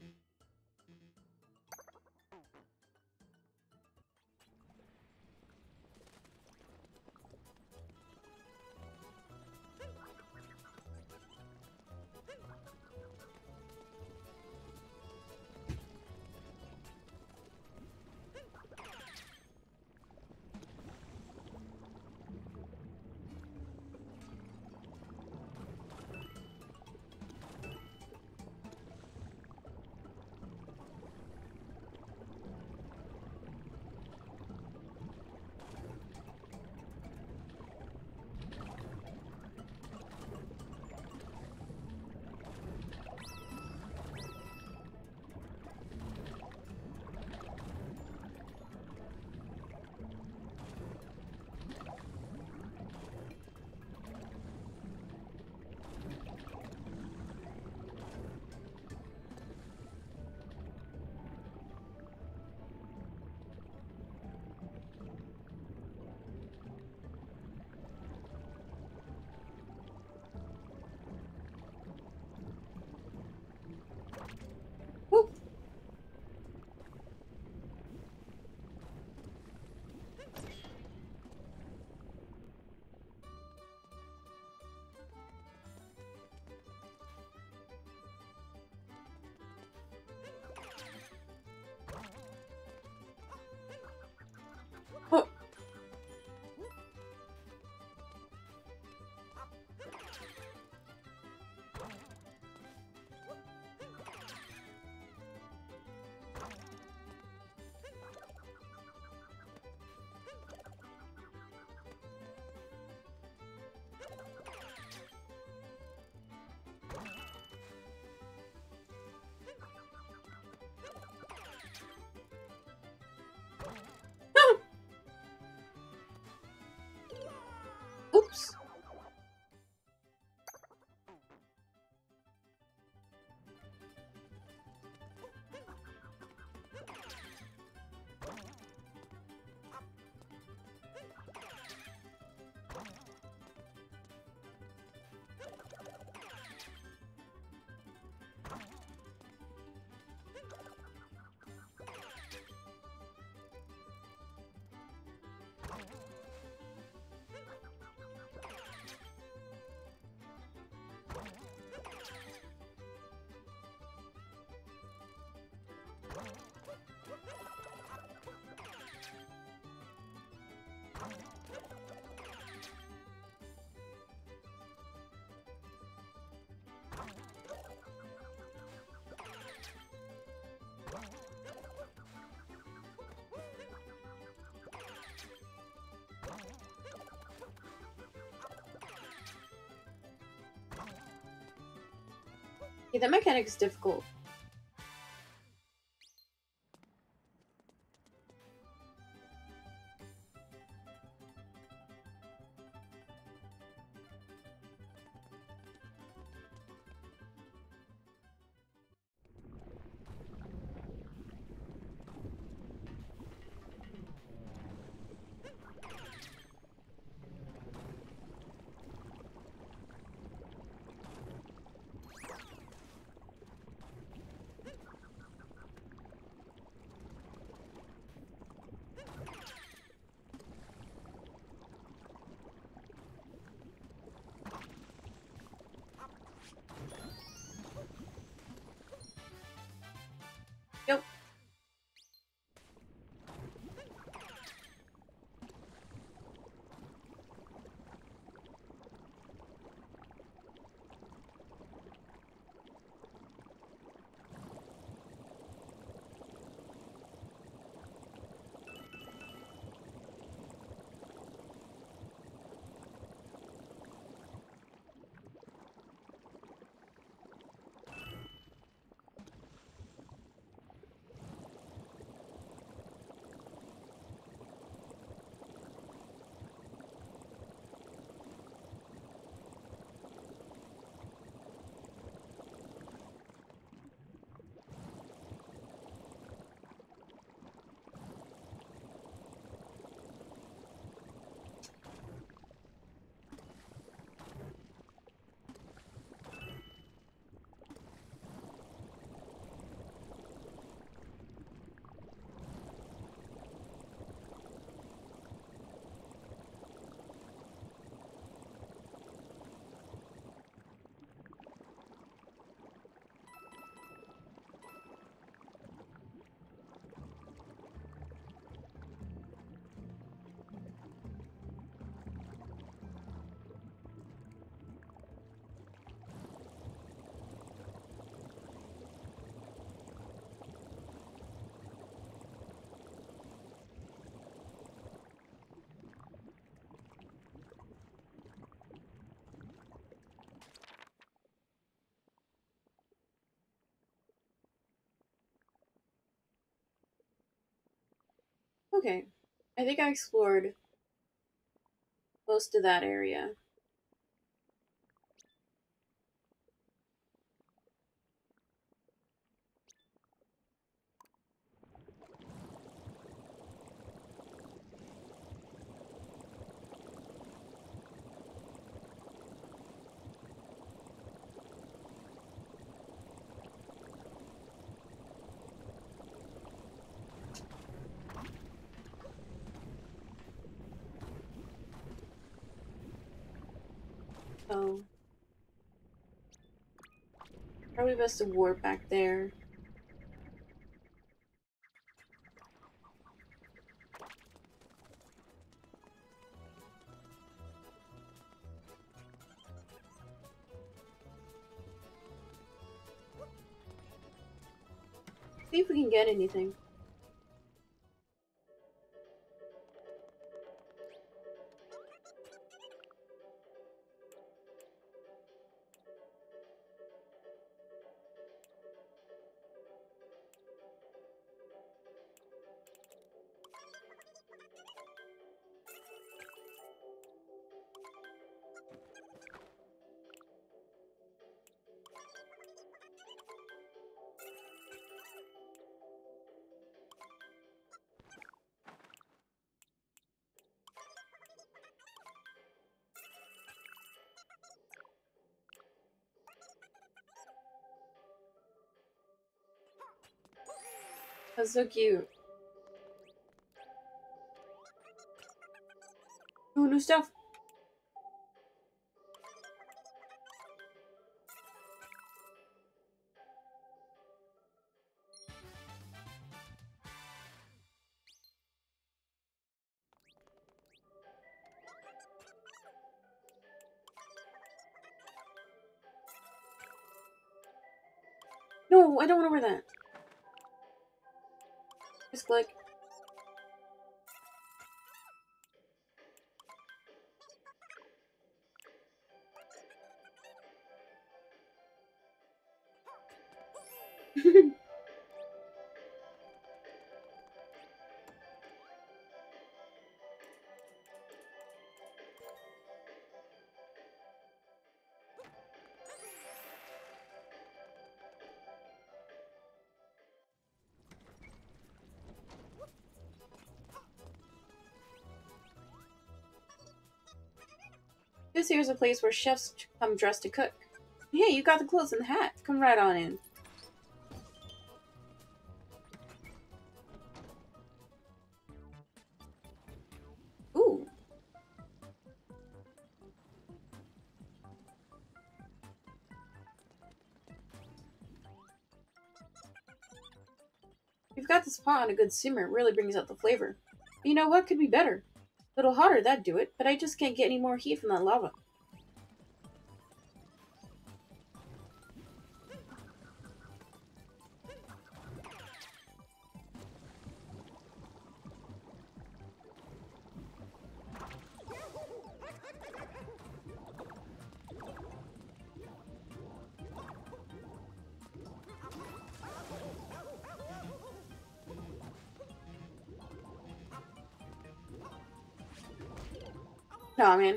Yeah, that mechanic is difficult. Yep. Okay. I think I explored most of that area. Oh. Probably best to warp back there. See if we can get anything. That's so cute. Oh, new stuff. No, I don't want to wear that. Just click. This here's a place where chefs come dressed to cook. Hey, you got the clothes and the hat. Come right on in. Ooh. You've got this pot on a good simmer. It really brings out the flavor. But you know what could be better? A little hotter, that'd do it, but I just can't get any more heat from that lava. Nah, man.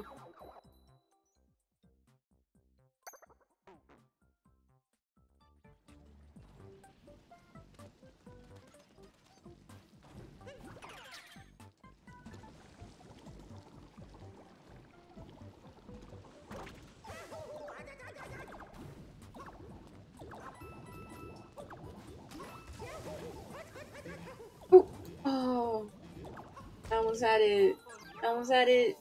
Ooh. Oh. I almost had it. I almost had it.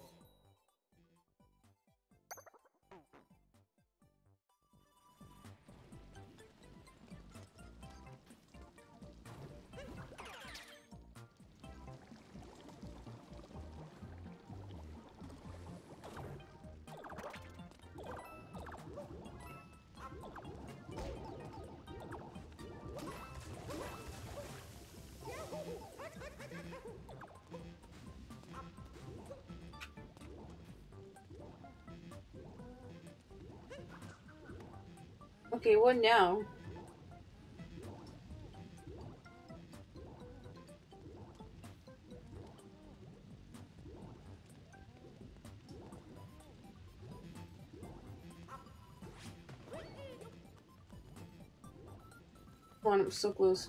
Okay, what now? Come on, I'm so close.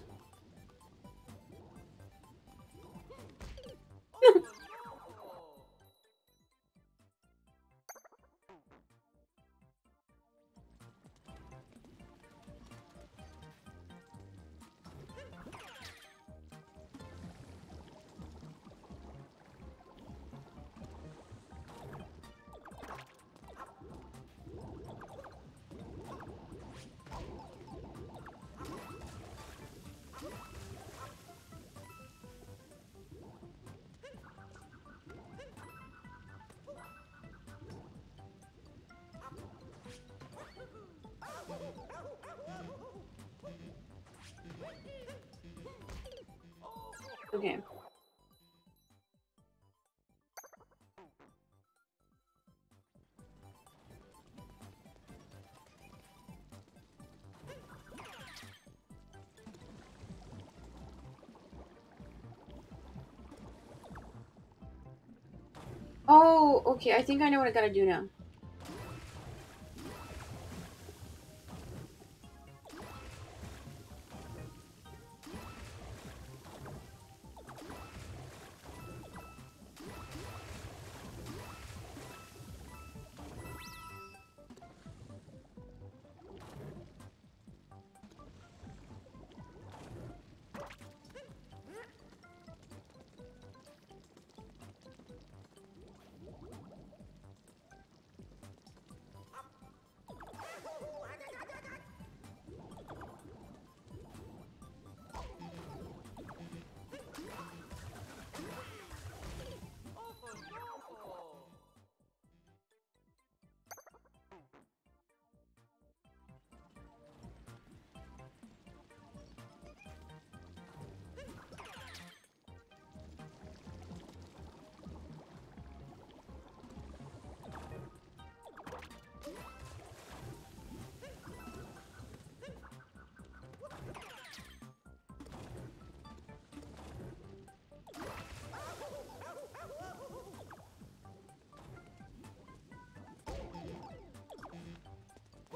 Okay. Oh, okay. I think I know what I gotta do now.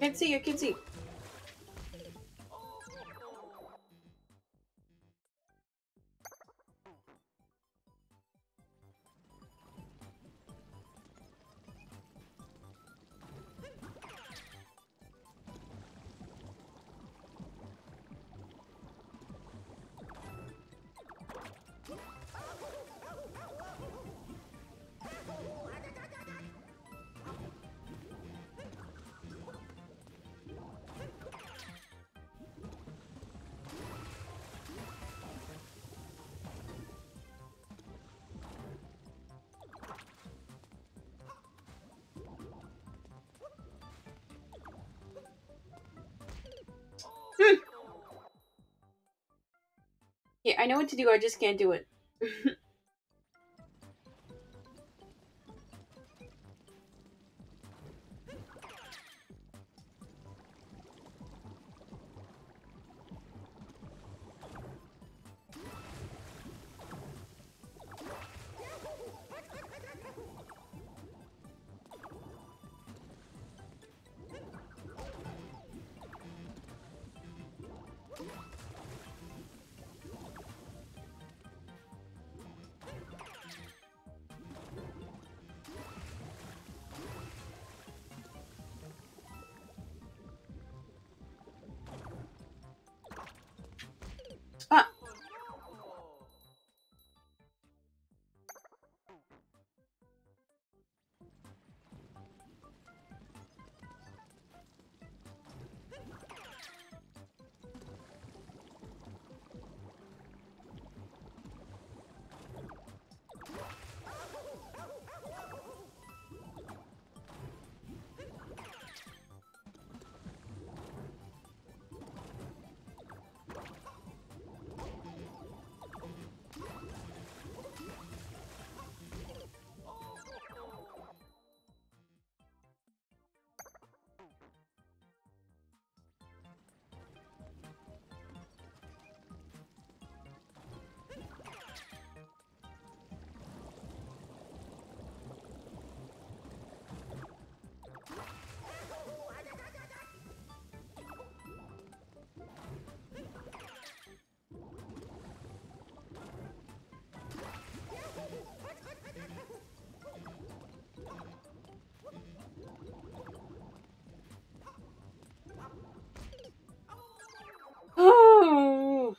Can't see, I can't see. Hmm. Yeah, I know what to do, I just can't do it. Ah. Oh.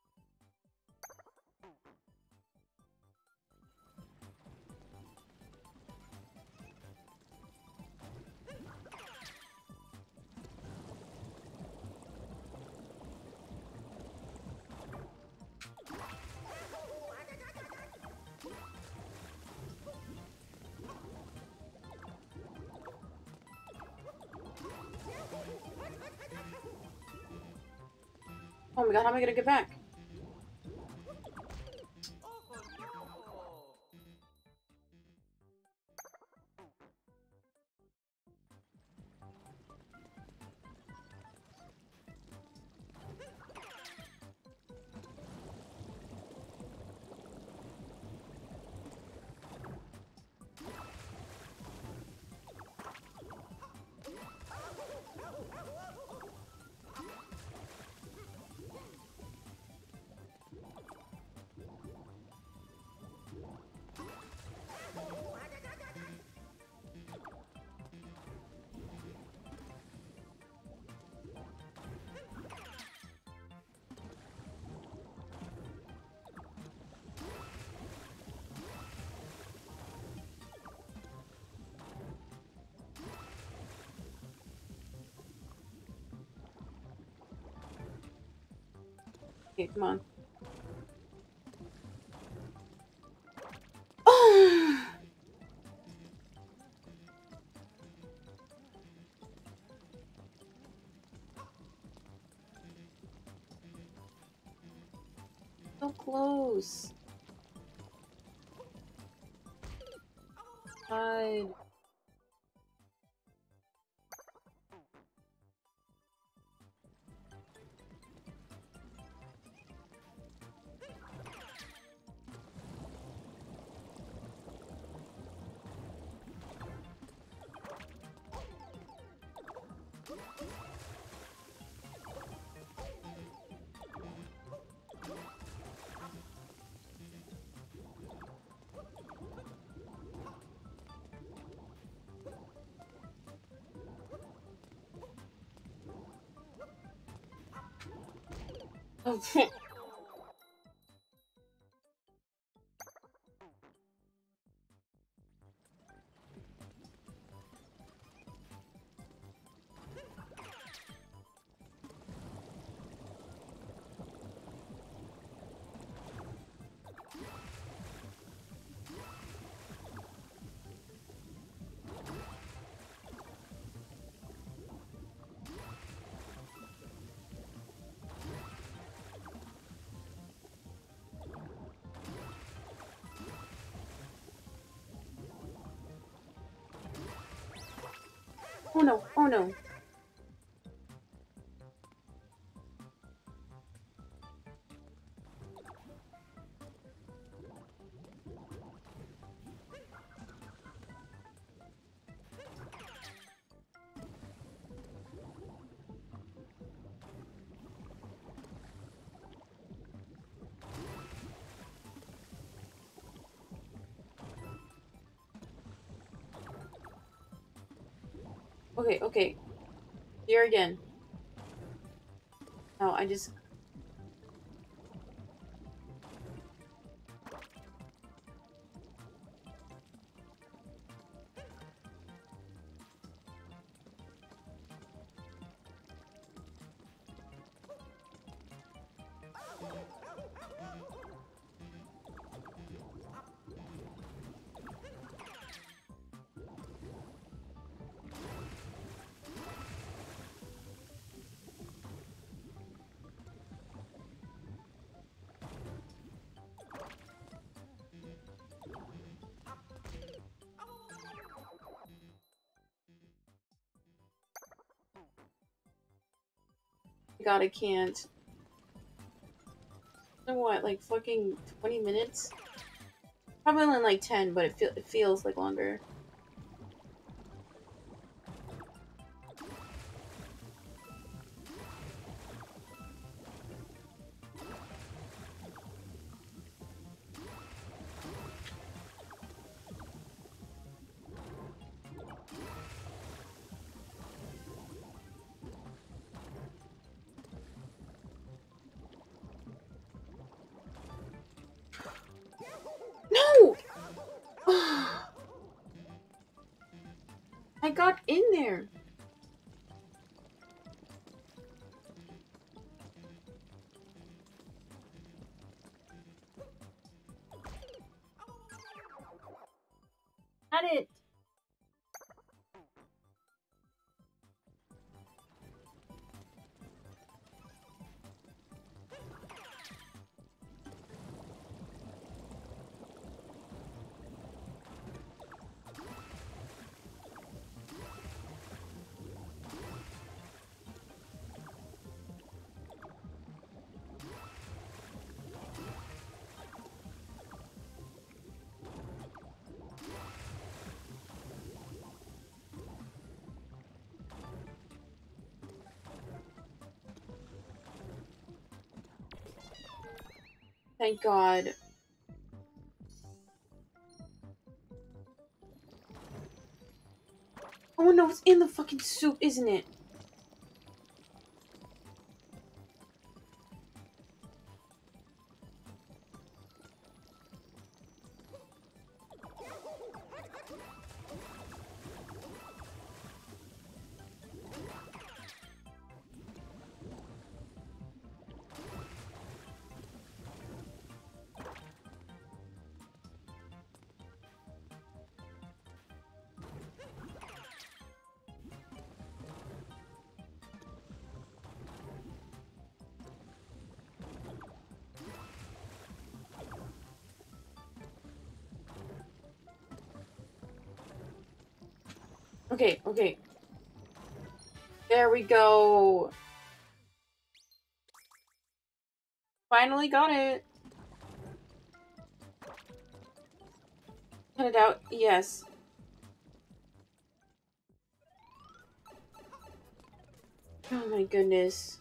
Oh my god, how am I gonna get back? Okay, come on. Oh! So close. Hide. Oh, oh no, oh no. Okay, okay. Here again. No, I just... God, I can't. You know what, like fucking twenty minutes? Probably only like ten, but it, feel it feels like longer. No! I got in there. Had it. Thank God. Oh no, it's in the fucking soup, isn't it? Okay, okay. There we go. Finally got it. Cut it out. Yes. Oh my goodness.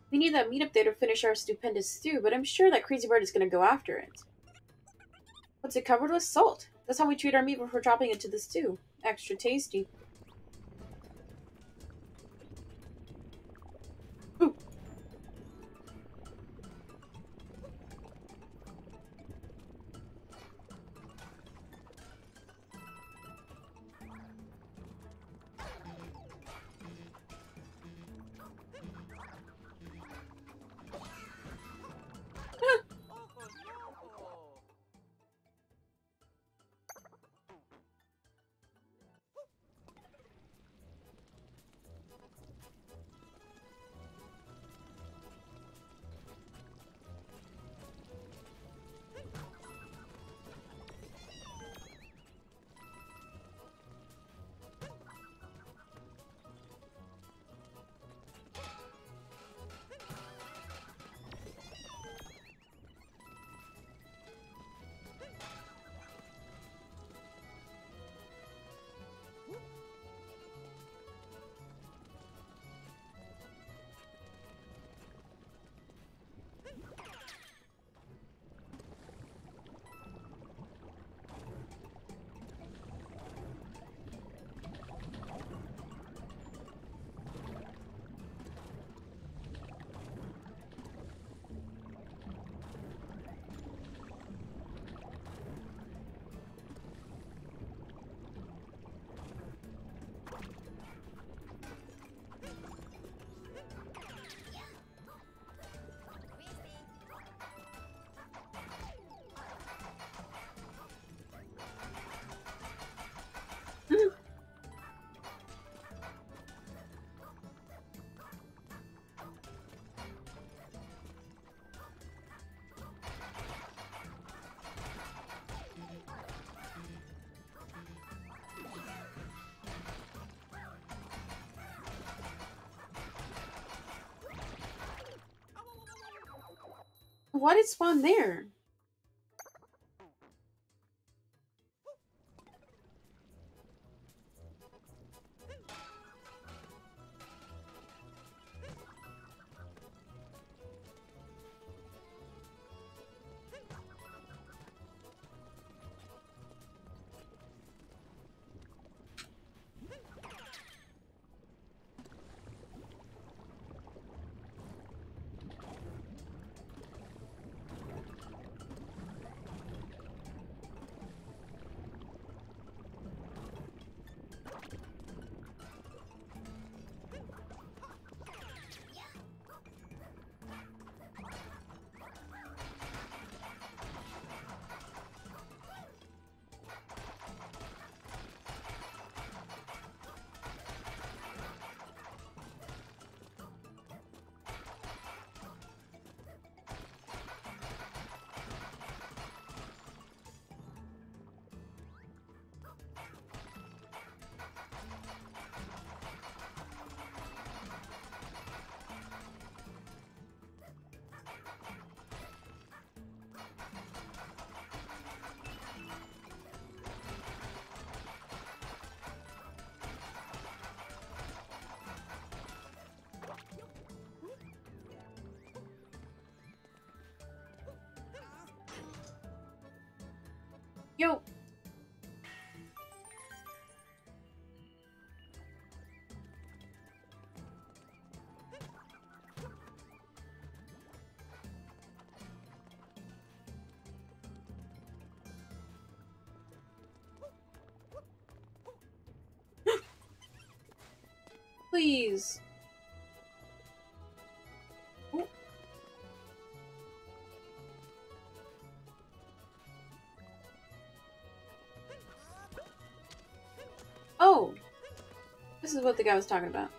We need that meat up there to finish our stupendous stew, but I'm sure that crazy bird is gonna go after it. What's it covered with? Salt. That's how we treat our meat before dropping it to the stew. Extra tasty. Ooh. Why did it spawn there? Yo. Please. Ooh. Oh. This is what the guy was talking about.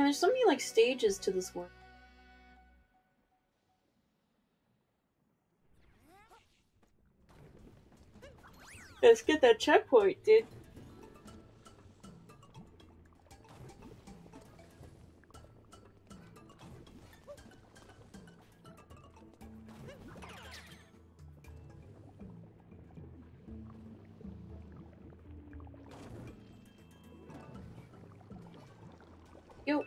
And there's so many like stages to this work. Let's get that checkpoint, dude. Yo.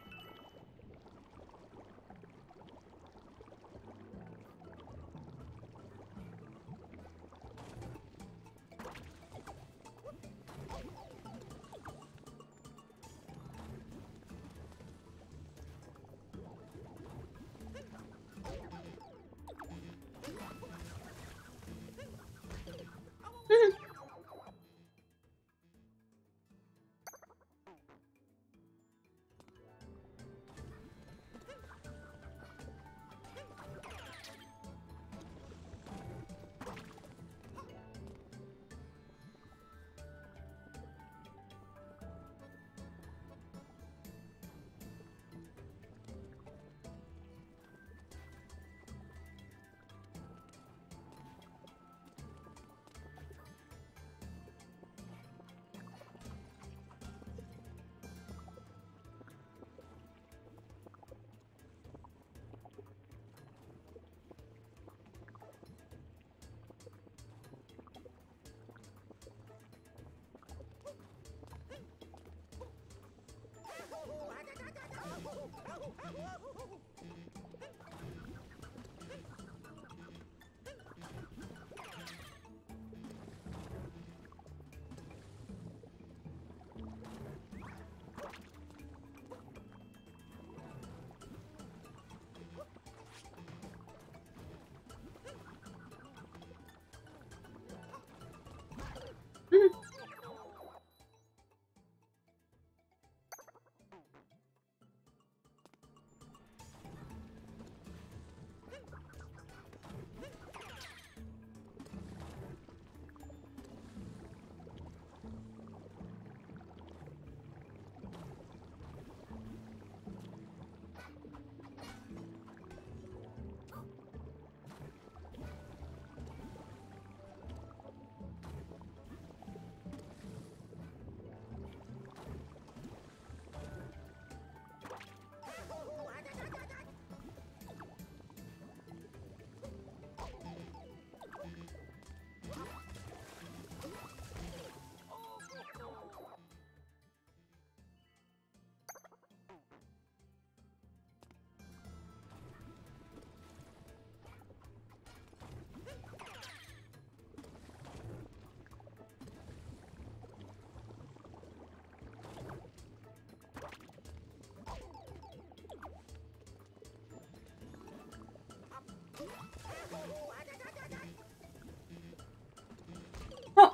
Oh!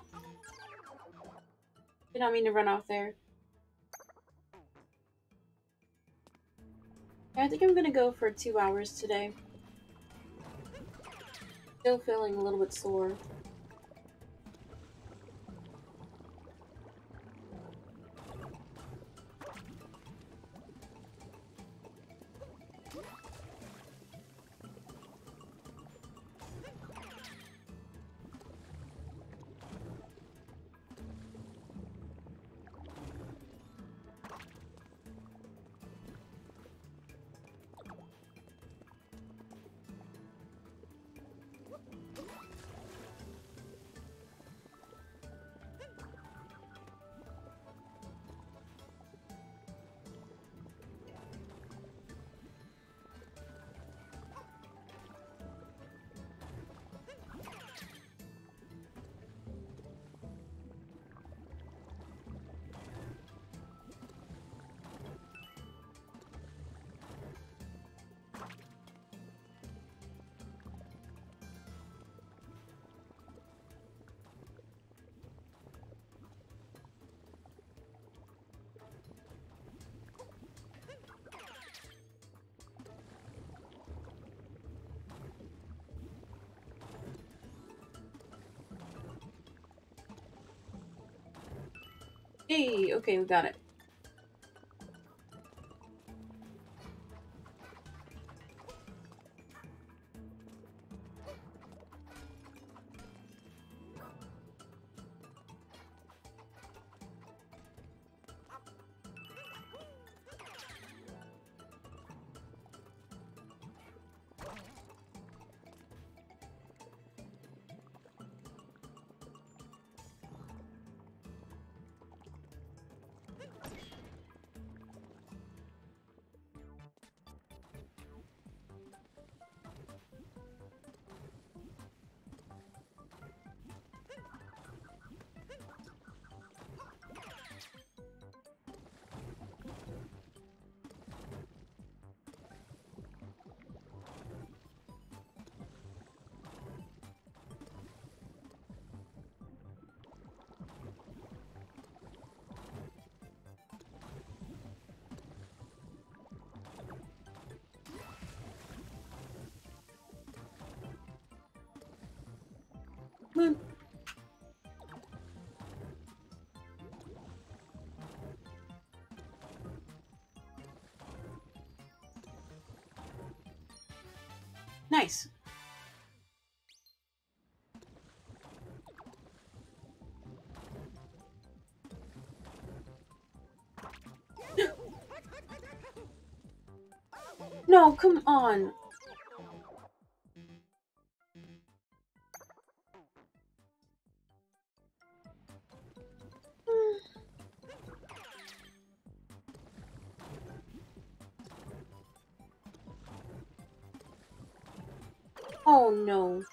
Did not mean to run off there. Yeah, I think I'm gonna go for two hours today. Still feeling a little bit sore. Hey, okay, we got it. Come on. Nice. No, come on. Oh no.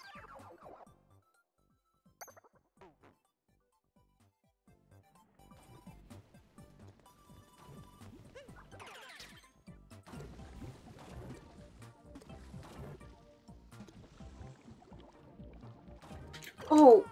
Oh.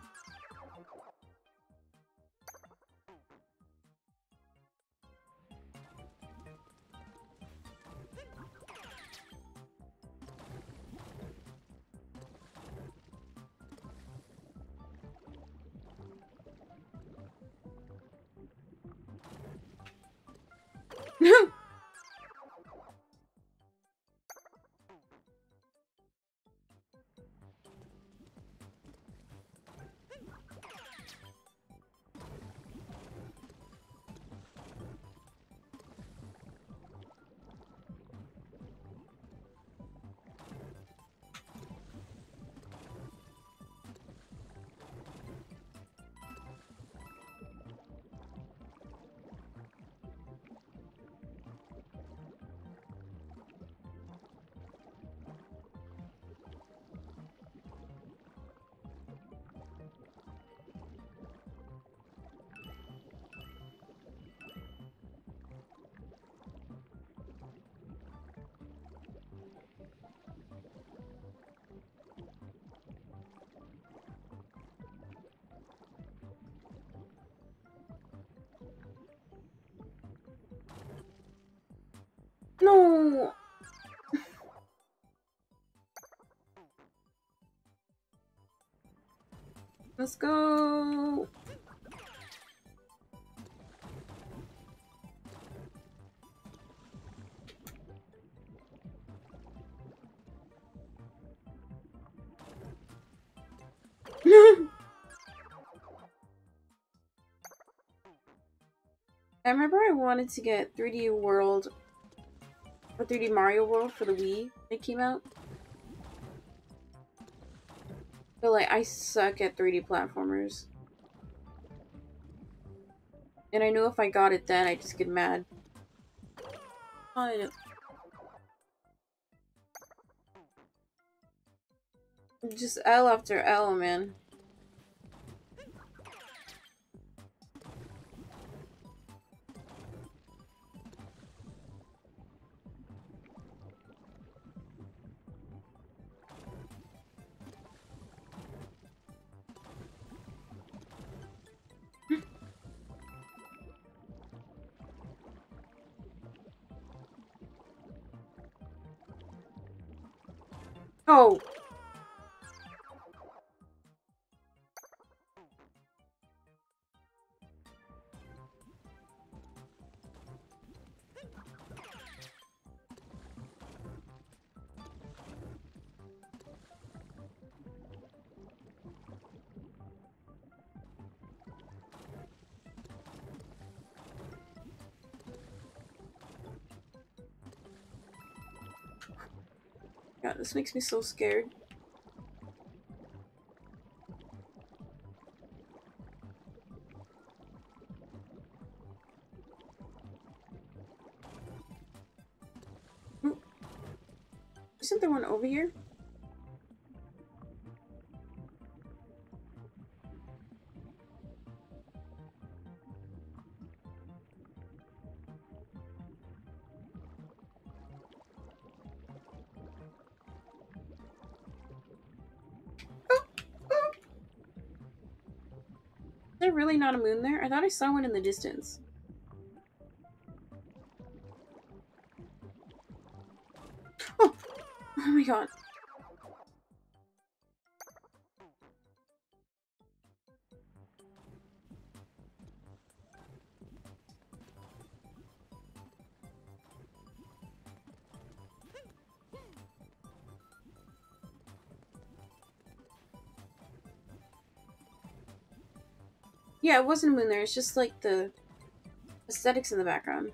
No. Let's go. I remember I wanted to get three D World or three D Mario World for the Wii when it came out. But like I suck at three D platformers. And I know if I got it then I'd just get mad. I know. Just L after L, man. Oh. God, this makes me so scared. Ooh. Isn't there one over here? Is there really not a moon there? I thought I saw one in the distance. Oh! Oh my god. Yeah, it wasn't a moon there. It's just like the aesthetics in the background.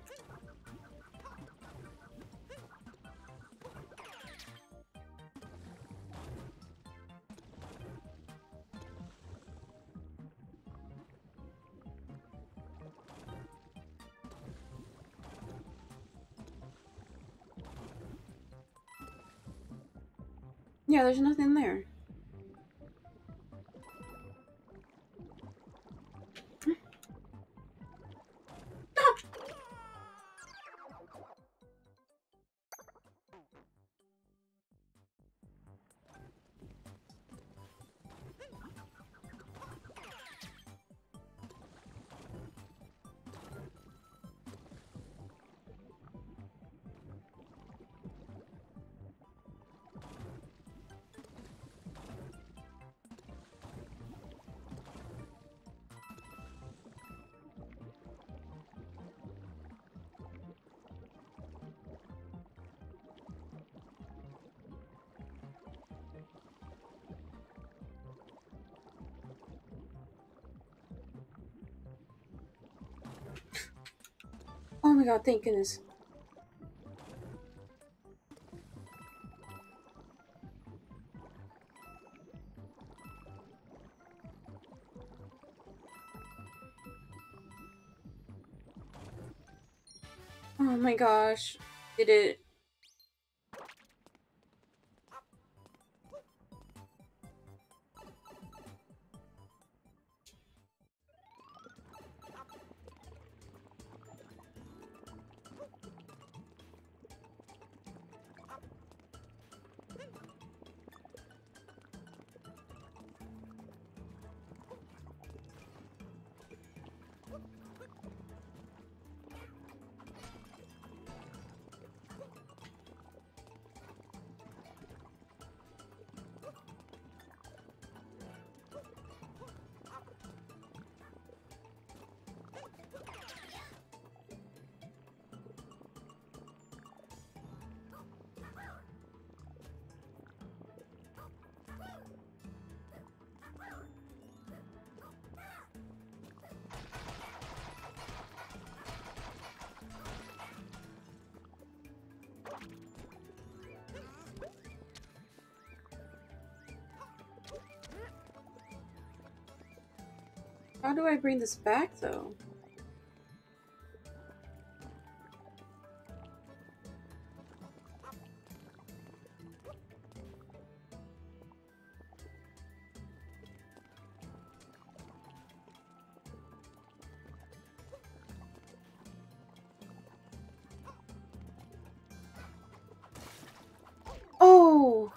Yeah, there's nothing there. Oh my god, thank goodness. Oh my gosh. Did it... How do I bring this back, though? Oh!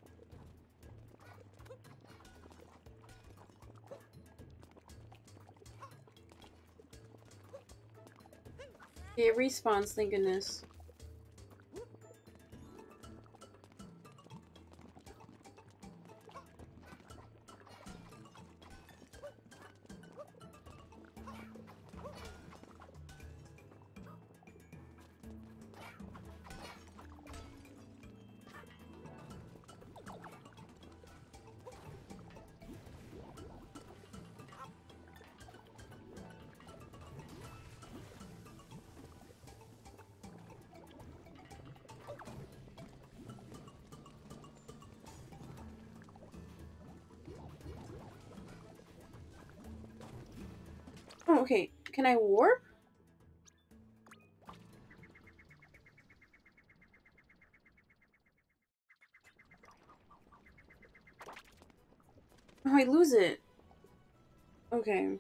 It respawns, thank goodness. Oh, okay. Can I warp? Oh, I lose it. Okay.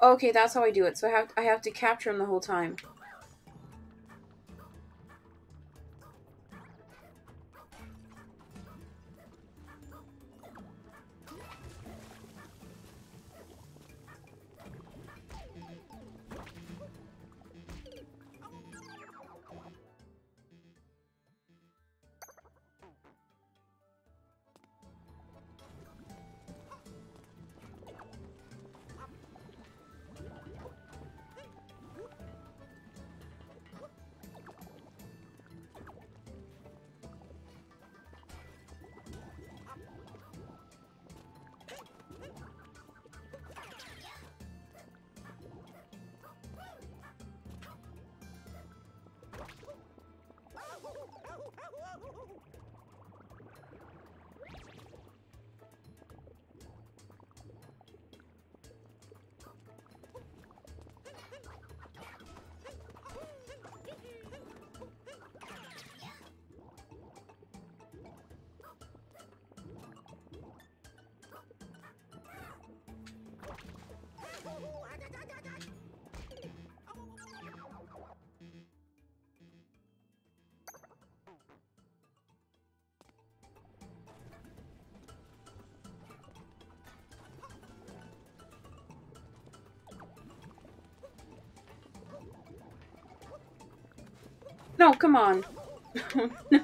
Okay, that's how I do it. So I have I have to capture him the whole time. No, come on. No.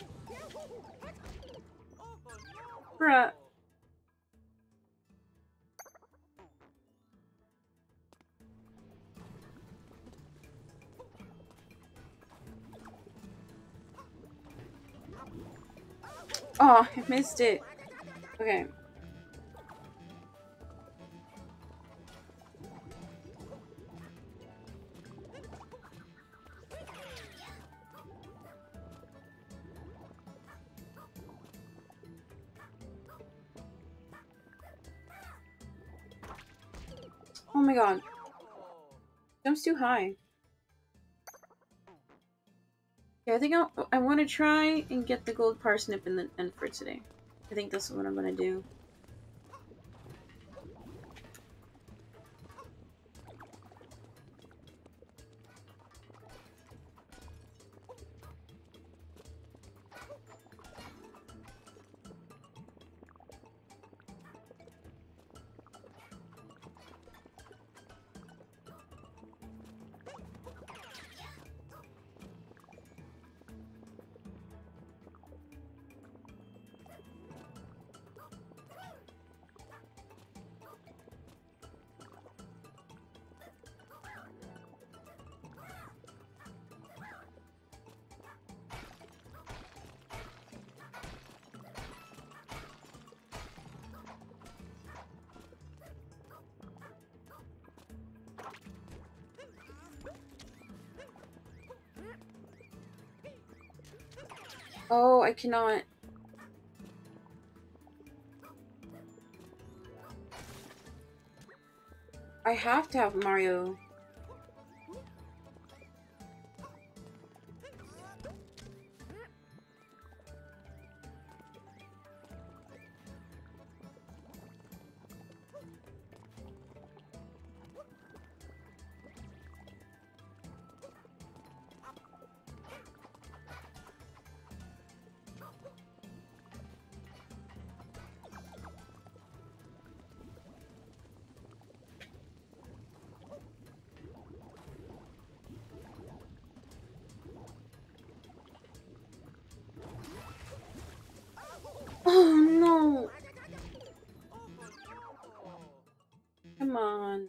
Bruh. Oh, I missed it. Okay. Oh my god. Jump's too high. Yeah, I think I'll, I want to try and get the gold parsnip in the end for today. I think this is what I'm gonna do. Oh, I cannot. I have to have Mario. Oh no! Come on.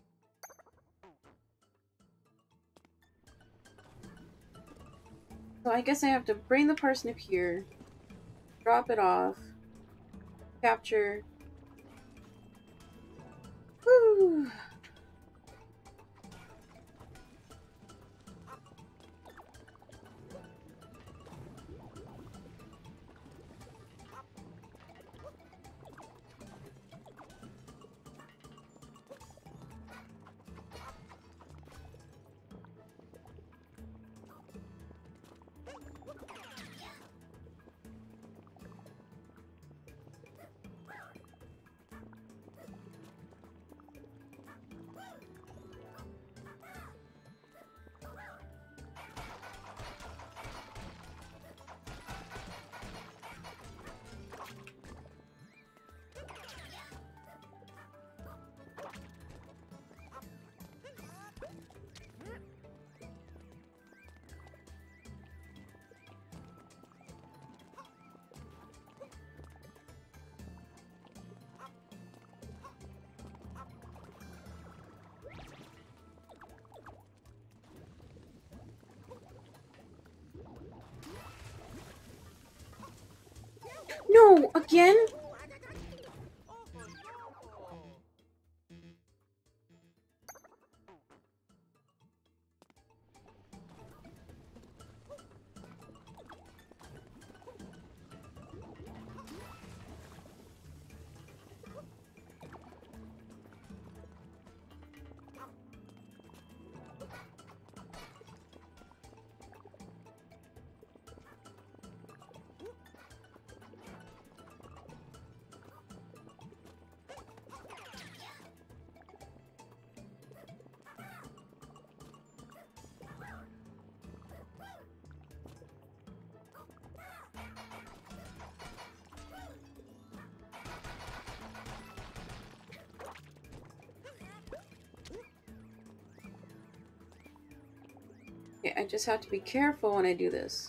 So I guess I have to bring the parsnip here, drop it off, capture. Woo! No, again? Okay, I just have to be careful when I do this.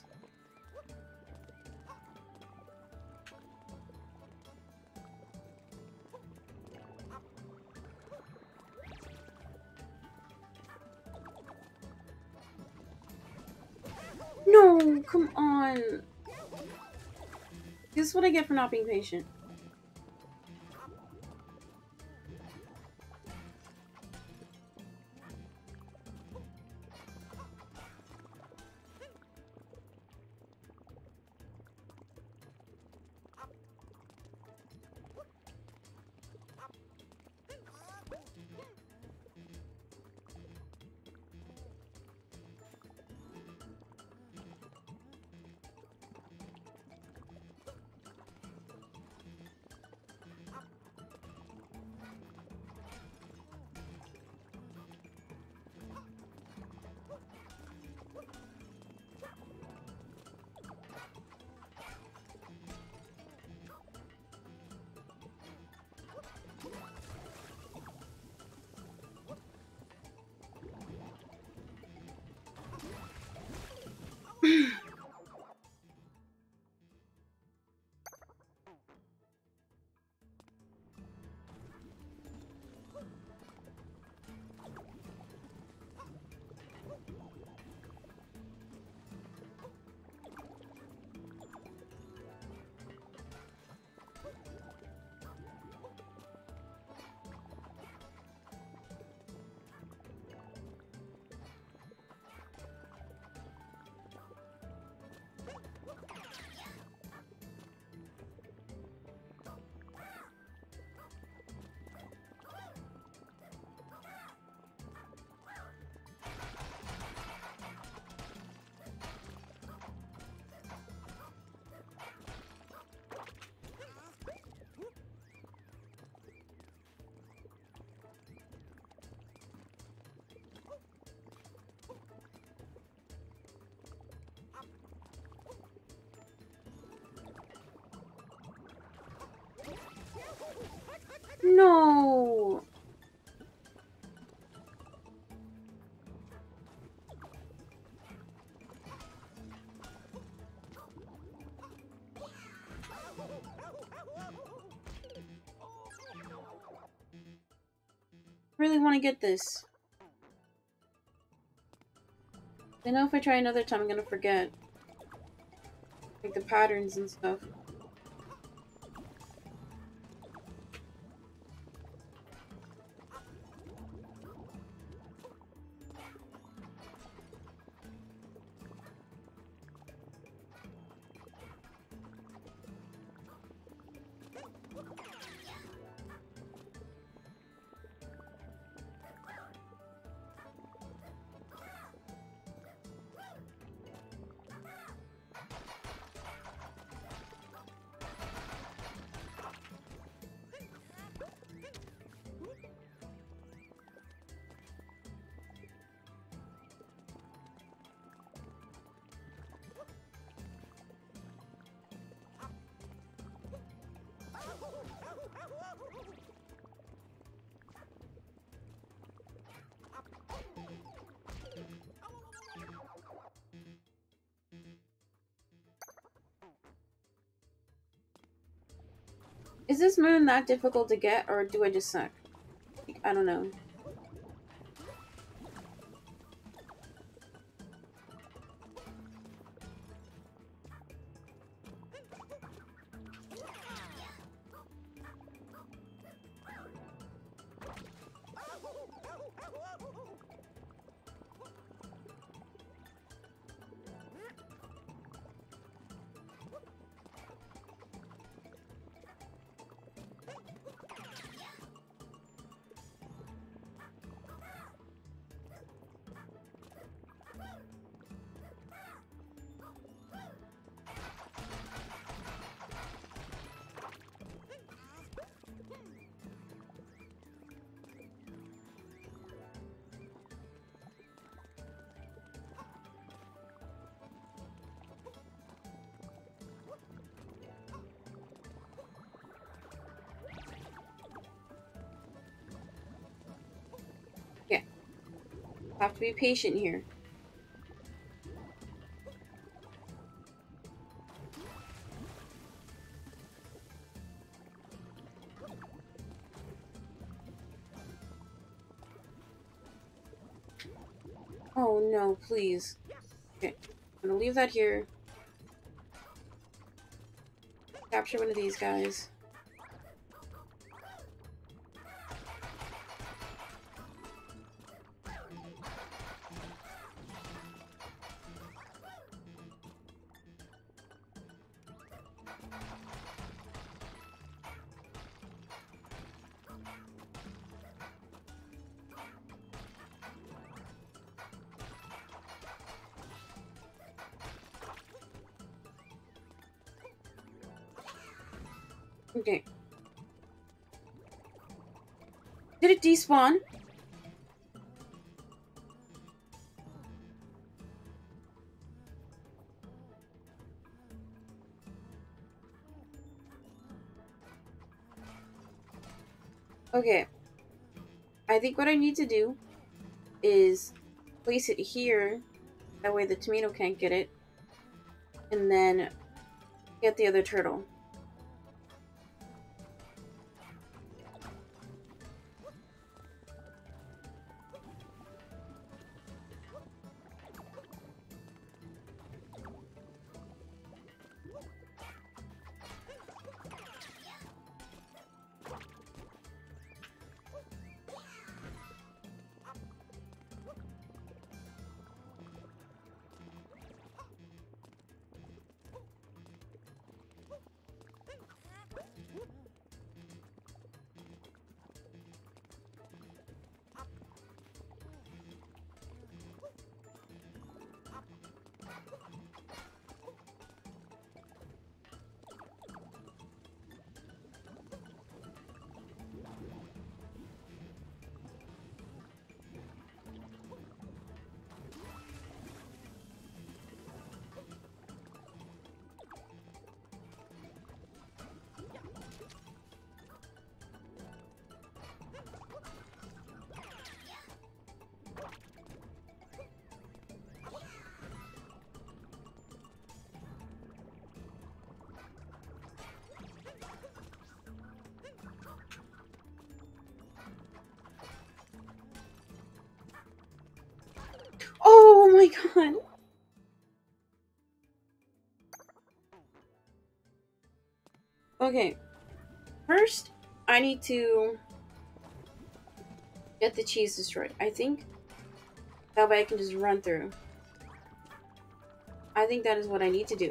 No, come on. This is what I get for not being patient. No. Really want to get this. I know if I try another time, I'm gonna forget. Like the patterns and stuff. Is this moon that difficult to get, or do I just suck? I don't know. Have to be patient here. Oh no, please. Okay, I'm gonna leave that here. Capture one of these guys. Okay. Did it despawn? Okay. I think what I need to do is place it here. That way the tomato can't get it. And then get the other turtle. Oh my god. Okay. First, I need to get the cheese destroyed. I think that way I can just run through. I think that is what I need to do.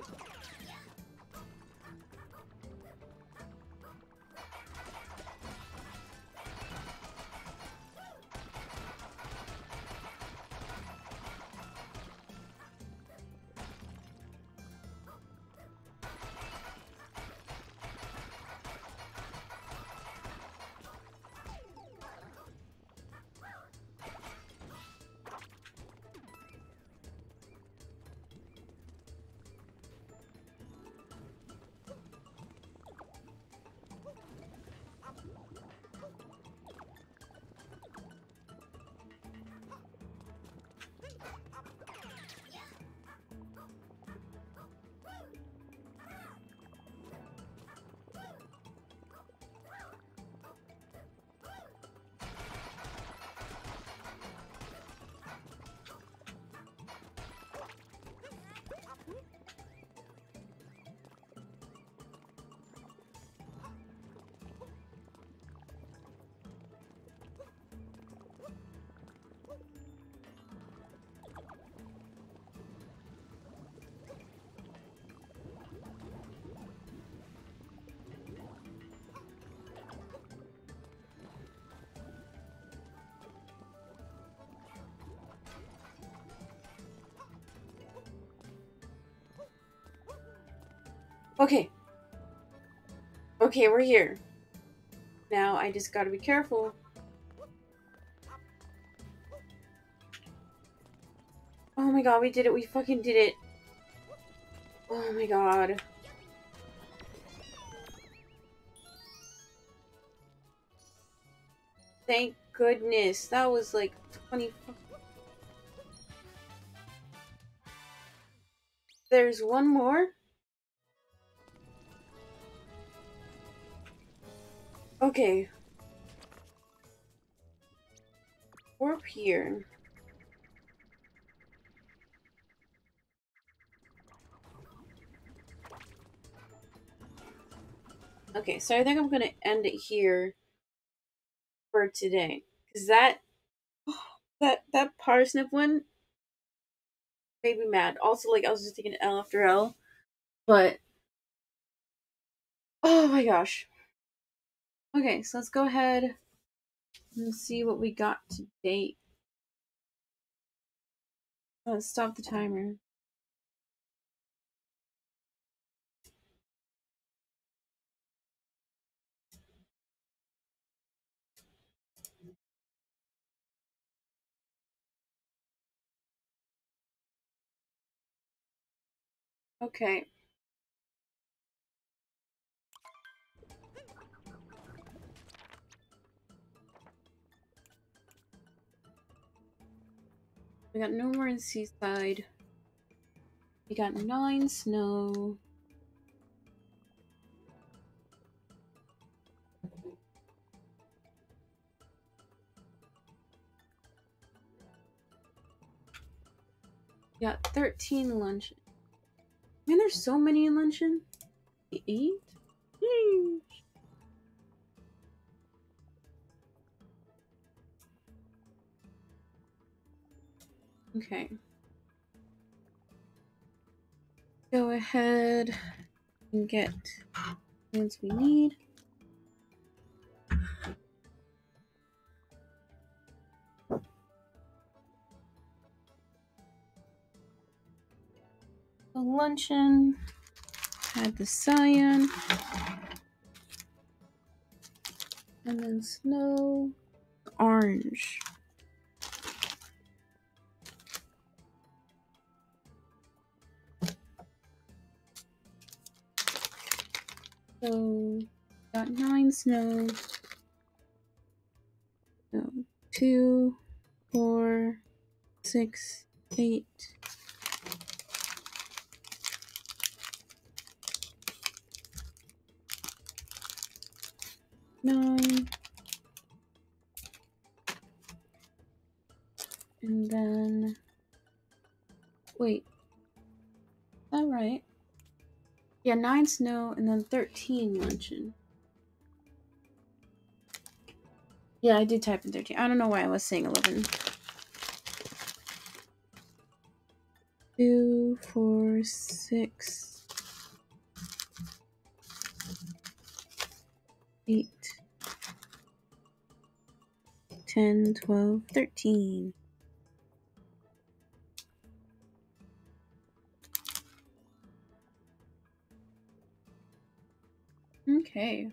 Okay. Okay, we're here. Now I just gotta be careful. Oh my god, we did it. We fucking did it. Oh my god. Thank goodness. That was like twenty... there's one more. Okay. Warp here. Okay, so I think I'm gonna end it here for today. Cause that that that parsnip one made me mad. Also, like I was just thinking L after L. But oh my gosh. Okay, so let's go ahead and see what we got to date. Let's stop the timer. Okay. We got no more in Seaside. We got nine snow. We got thirteen luncheon. Man, there's so many in luncheon. Eight? Yeesh. Okay. Go ahead and get things we need. The luncheon had the cyan, and then snow, orange. So got nine snow. So two, four, six, eight. Nine. And then wait. Is that right? Yeah, nine snow and then thirteen luncheon. Yeah, I did type in thirteen. I don't know why I was saying eleven. Two, four, six, eight, ten, twelve, thirteen. Okay.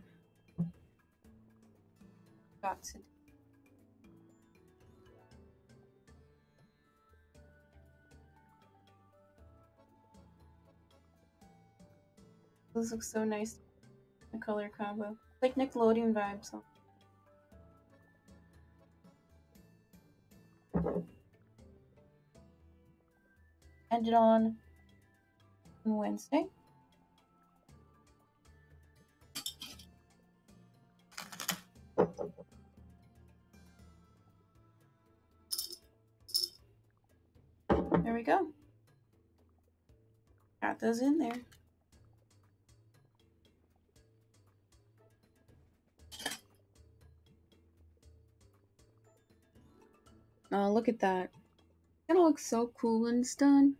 Got it. This looks so nice. The color combo. Like Nickelodeon vibes. Ended on Wednesday. There we go. Got those in there. Oh, look at that. It's gonna look so cool when it's done.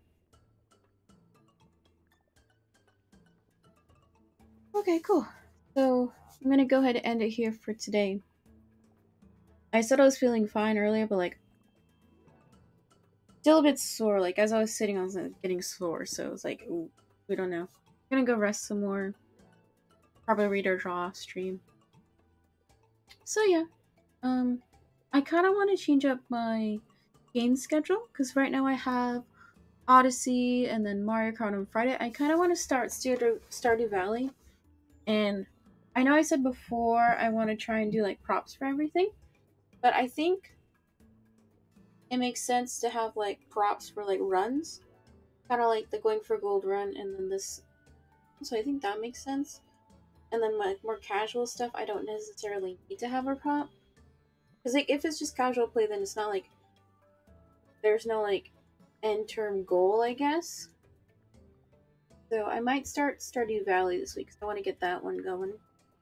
Okay, cool. So I'm gonna go ahead and end it here for today. I said I was feeling fine earlier, but like still a bit sore. Like as I was sitting, I was like, getting sore. So it was like, ooh, we don't know. I'm gonna go rest some more. Probably read or draw stream. So yeah, um, I kind of want to change up my game schedule because right now I have Odyssey and then Mario Kart on Friday. I kind of want to start Stardew, Stardew Valley, and I know I said before I want to try and do like props for everything, but I think it makes sense to have like props for like runs. kind of like the going for gold run, and then this. So I think that makes sense. And then like more casual stuff, I don't necessarily need to have a prop. Because like if it's just casual play, then it's not like there's no like end term goal, I guess. So I might start Stardew Valley this week because I want to get that one going.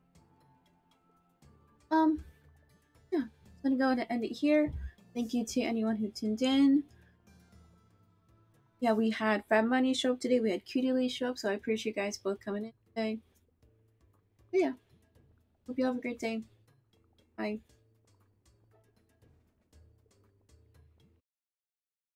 Um, yeah, I'm gonna go ahead and end it here. Thank you to anyone who tuned in. Yeah, we had Fab Money show up today. We had Cutie Lee show up, so I appreciate you guys both coming in today. But yeah, hope you have a great day. Bye.